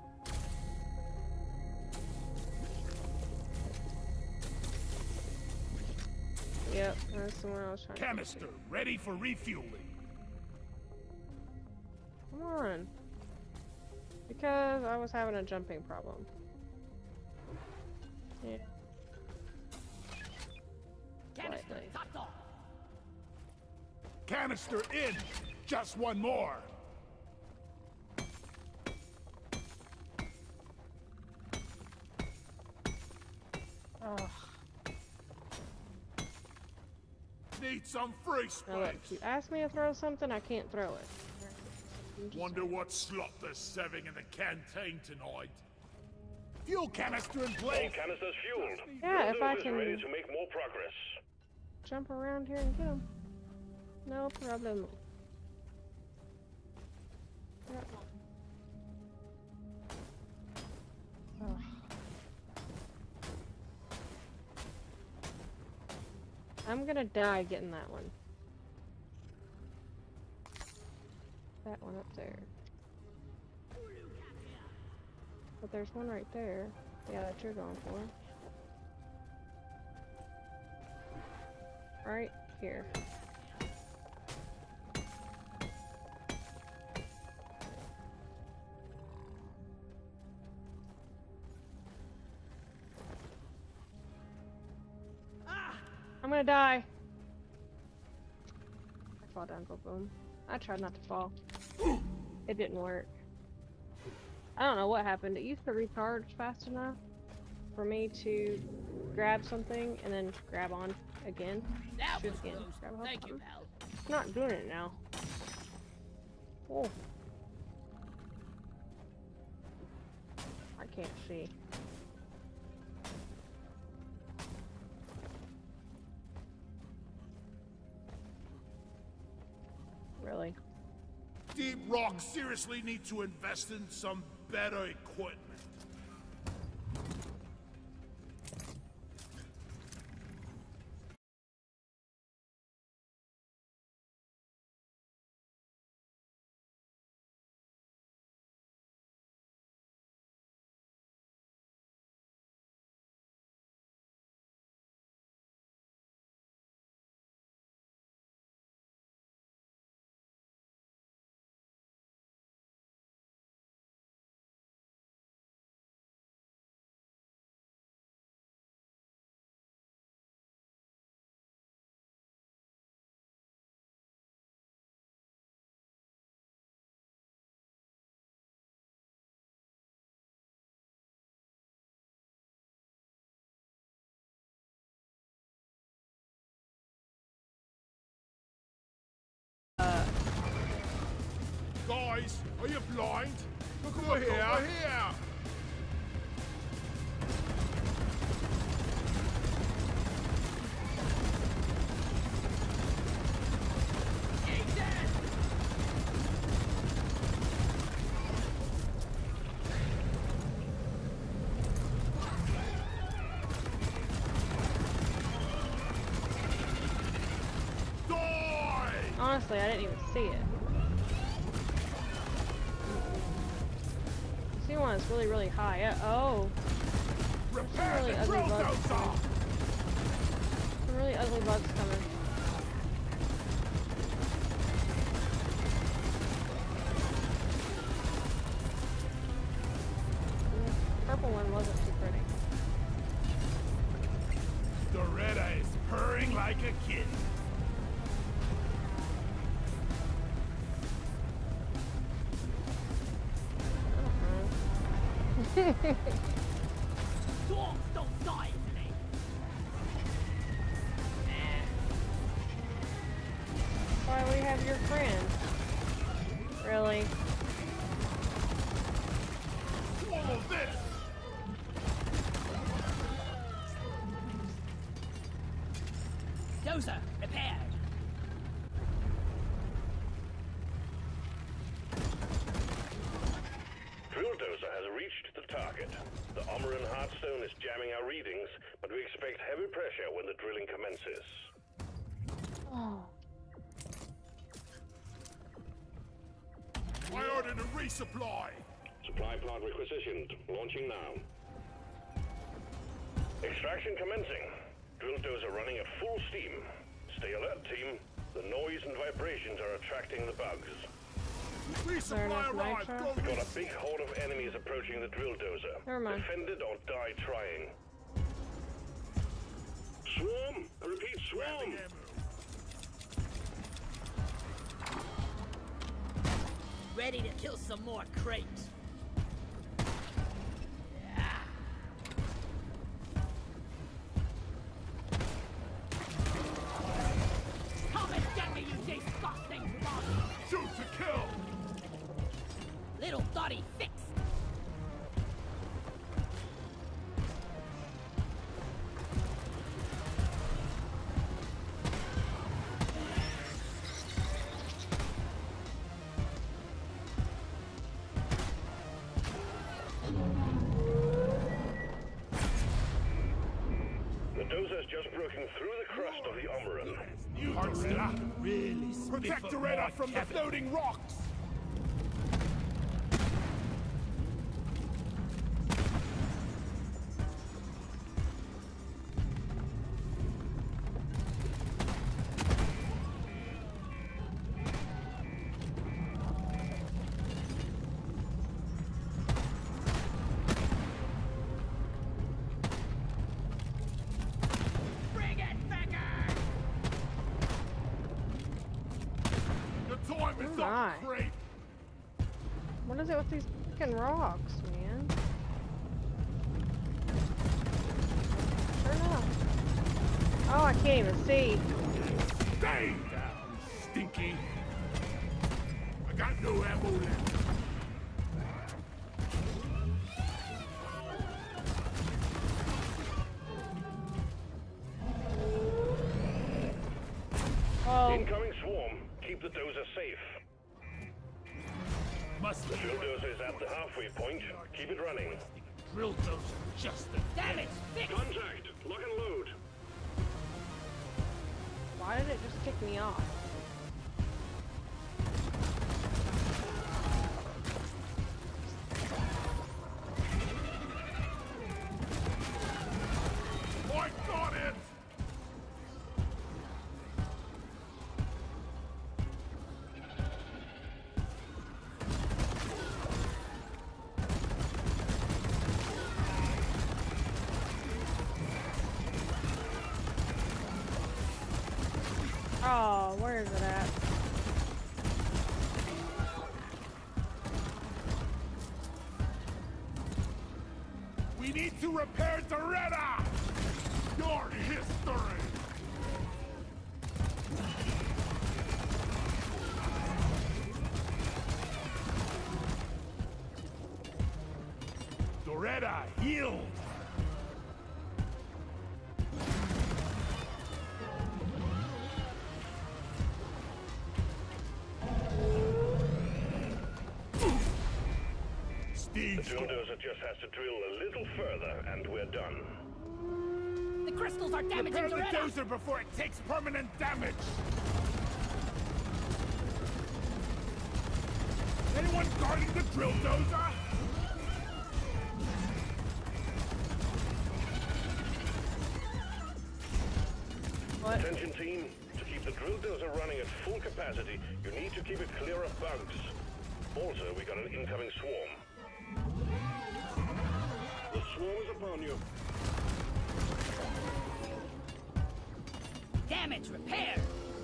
Yep, that's the one I was trying Canister to ready for refueling. Come on. Because I was having a jumping problem. Yeah. Canister, Slightly. topped off! Canister in! Just one more! Oh. Need some free Now look, space. you ask me to throw something, I can't throw it. Wonder what slot they're serving in the canteen tonight. Fuel canister in All place. canisters fueled. Yeah, if I Bulldozer is can ready to make more progress. jump around here and get them. No problem. Oh. I'm gonna die getting that one. That one up there. But there's one right there. Yeah, that you're going for. Right here. I'm gonna die. I fall down, go boom. I tried not to fall. It didn't work. I don't know what happened. It used to recharge fast enough for me to grab something and then grab on again. That Shoot was again. close. Grab on Thank you, something. pal. It's not doing it now. Oh. I can't see. Really? Deep Rock seriously need to invest in some better equipment. Guys, are you blind? Look over here. Over here. Die! Honestly, I didn't even see it. See one that's really, really high. Oh. Repair really the ugly drill bugs dozer! Some really ugly bugs coming. purple one wasn't too pretty. Doretta is purring like a kid. Dogs don't die today. Why we have your friend? Really? Swallow this! Dozer, repaired. Drill Dozer has reached the target. The Omeran Heartstone is jamming our readings, but we expect heavy pressure when the drilling commences. Oh. I ordered a resupply. Supply pod requisitioned. Launching now. Extraction commencing. Drill Dozer running at full steam. Stay alert, team. The noise and vibrations are attracting the bugs. Resupply enough arrived. nitro? Go We got a big horde of enemies approaching the Drill Dozer. Never mind. Defend it or die trying. Swarm! I repeat, swarm! Ready to kill some more crates. Come and get me, you disgusting bug! Shoot to kill. Little Dottie fixed. The Dozer's just broken through the crust of the Omeran. You Doretta. Really protect Doretta from the floating rocks. Bring it, Becker! The time is Oh my. up, Crate. What is it with these fucking rocks, man? Turn up. Oh, I can't even see. Stay down, stinky. I got no ammo left. Oh, Incoming swarm. Keep the Dozer safe. Must The be Drill Dozer is at the halfway point. Keep it running. drill dozer just the Damn it! Fixed! Contact! Lock and load! why did it just kick me off? I got it. Oh, where is it at? We need to repair Doretta. Your history. Doretta healed. The Steve, Drill Dozer just has to drill a little further and we're done. The crystals are damaging repair the Doretta! dozer before it takes permanent damage. Anyone guarding the drill dozer? What? Attention team, to keep the Drill Dozer running at full capacity, you need to keep it clear of bugs. Also, we got an incoming swarm. The swarm is upon you. Damage repair.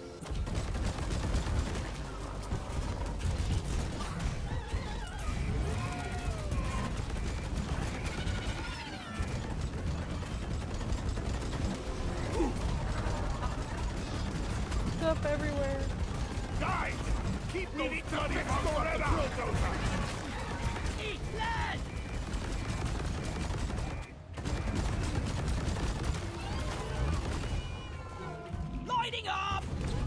Stuff everywhere. Guys, keep those bloody bugs on the bulldozer. Eat blood. Lighting up.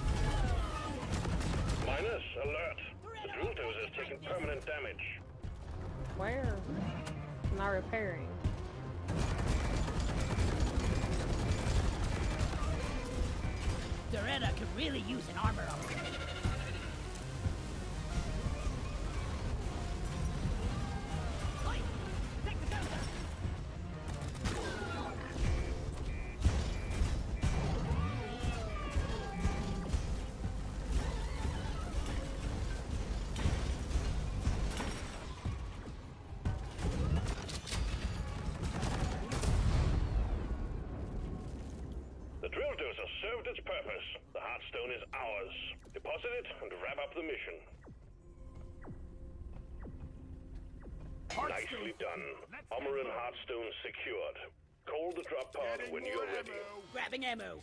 Minus, alert. The drill dozer is taking permanent damage. Where? I'm not repairing. Doretta could really use an armor upgrade. Oi, take the dozer. The drill dozer served its purpose. The Heartstone is ours. Deposit it and wrap up the mission. Nicely done. Armor and Heartstone secured. Call the drop pod when you're ready. Grabbing ammo.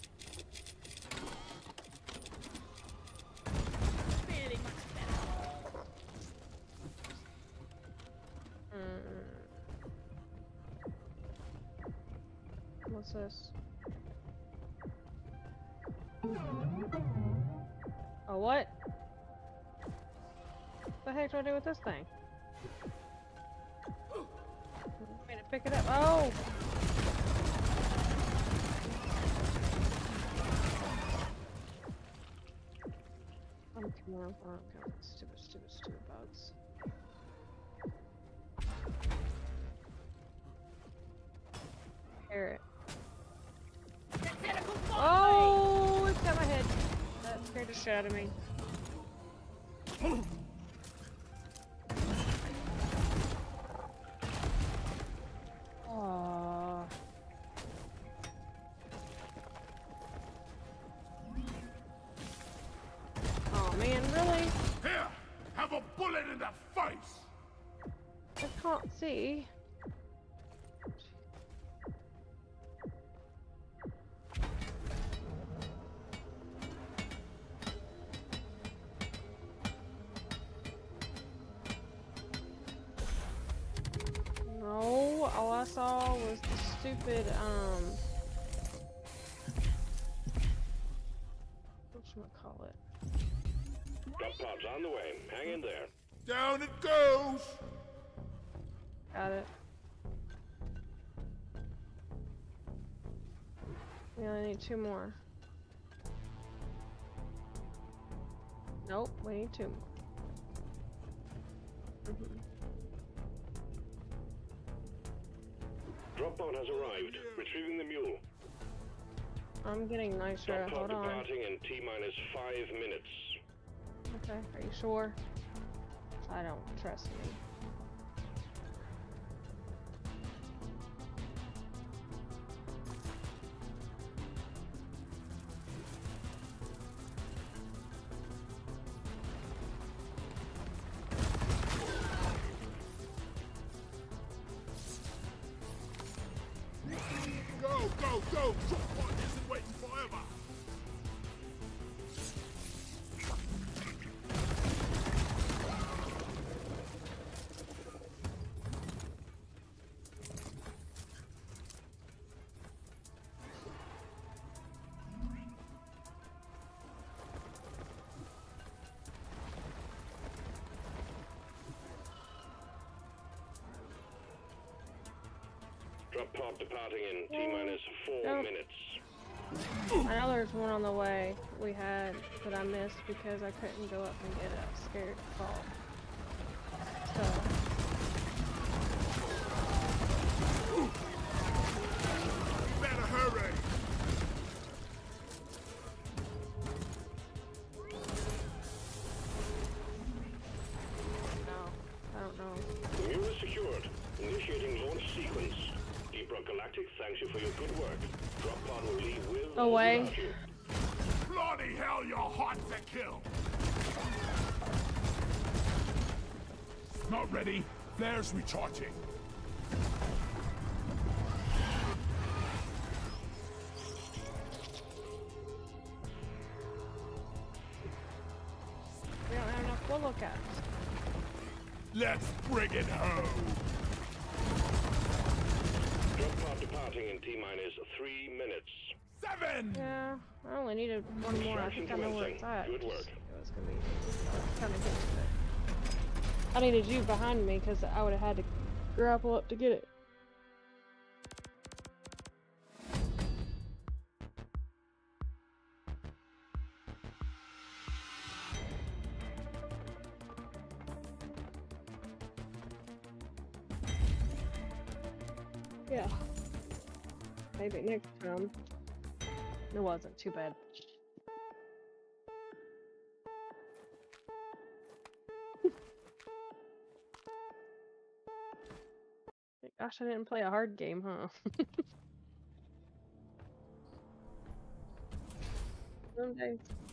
Feeling much better. What's this? Oh, what? What the heck do I do with this thing? Wait to pick it up. Oh! Come on, stupid bugs. Hear it. Oh, it's got my head. That scared the shit out of me. Aww. Oh man, really? Here, have a bullet in the face. I can't see. No, all I saw was the stupid, whatchamacallit. Drop pod's on the way. Hang in there. Down it goes. Got it. We only need 2 more. Nope, we need 2 more. Drop pod has arrived. Retrieving the mule. I'm getting nicer. Drop pod Hold on. departing in T-minus 5 minutes. Okay, are you sure? I don't trust me. Go, go, go. Drop pod isn't waiting forever. Drop pod departing in T-minus 4 Nope. minutes. I know there's one on the way we had that I missed because I couldn't go up and get it. I was scared to fall. So. Better hurry. No, I don't know. The mule is secured. Initiating launch sequence. Teamwork Galactic thanks you for your good work. Drop pod will leave with No or way. without you. Bloody hell, you're hot to kill! Not ready. Flares recharging. We don't have enough Willow caps. Let's bring it home. Drop pod departing in T-minus 3 minutes. 7! Yeah, I only needed one more. I think I know where it's at. Good work. It was gonna be kind of good. I needed you behind me because I would have had to grapple up to get it. Yeah. Maybe next time. It wasn't too bad. Gosh, I didn't play a hard game, huh? Some days.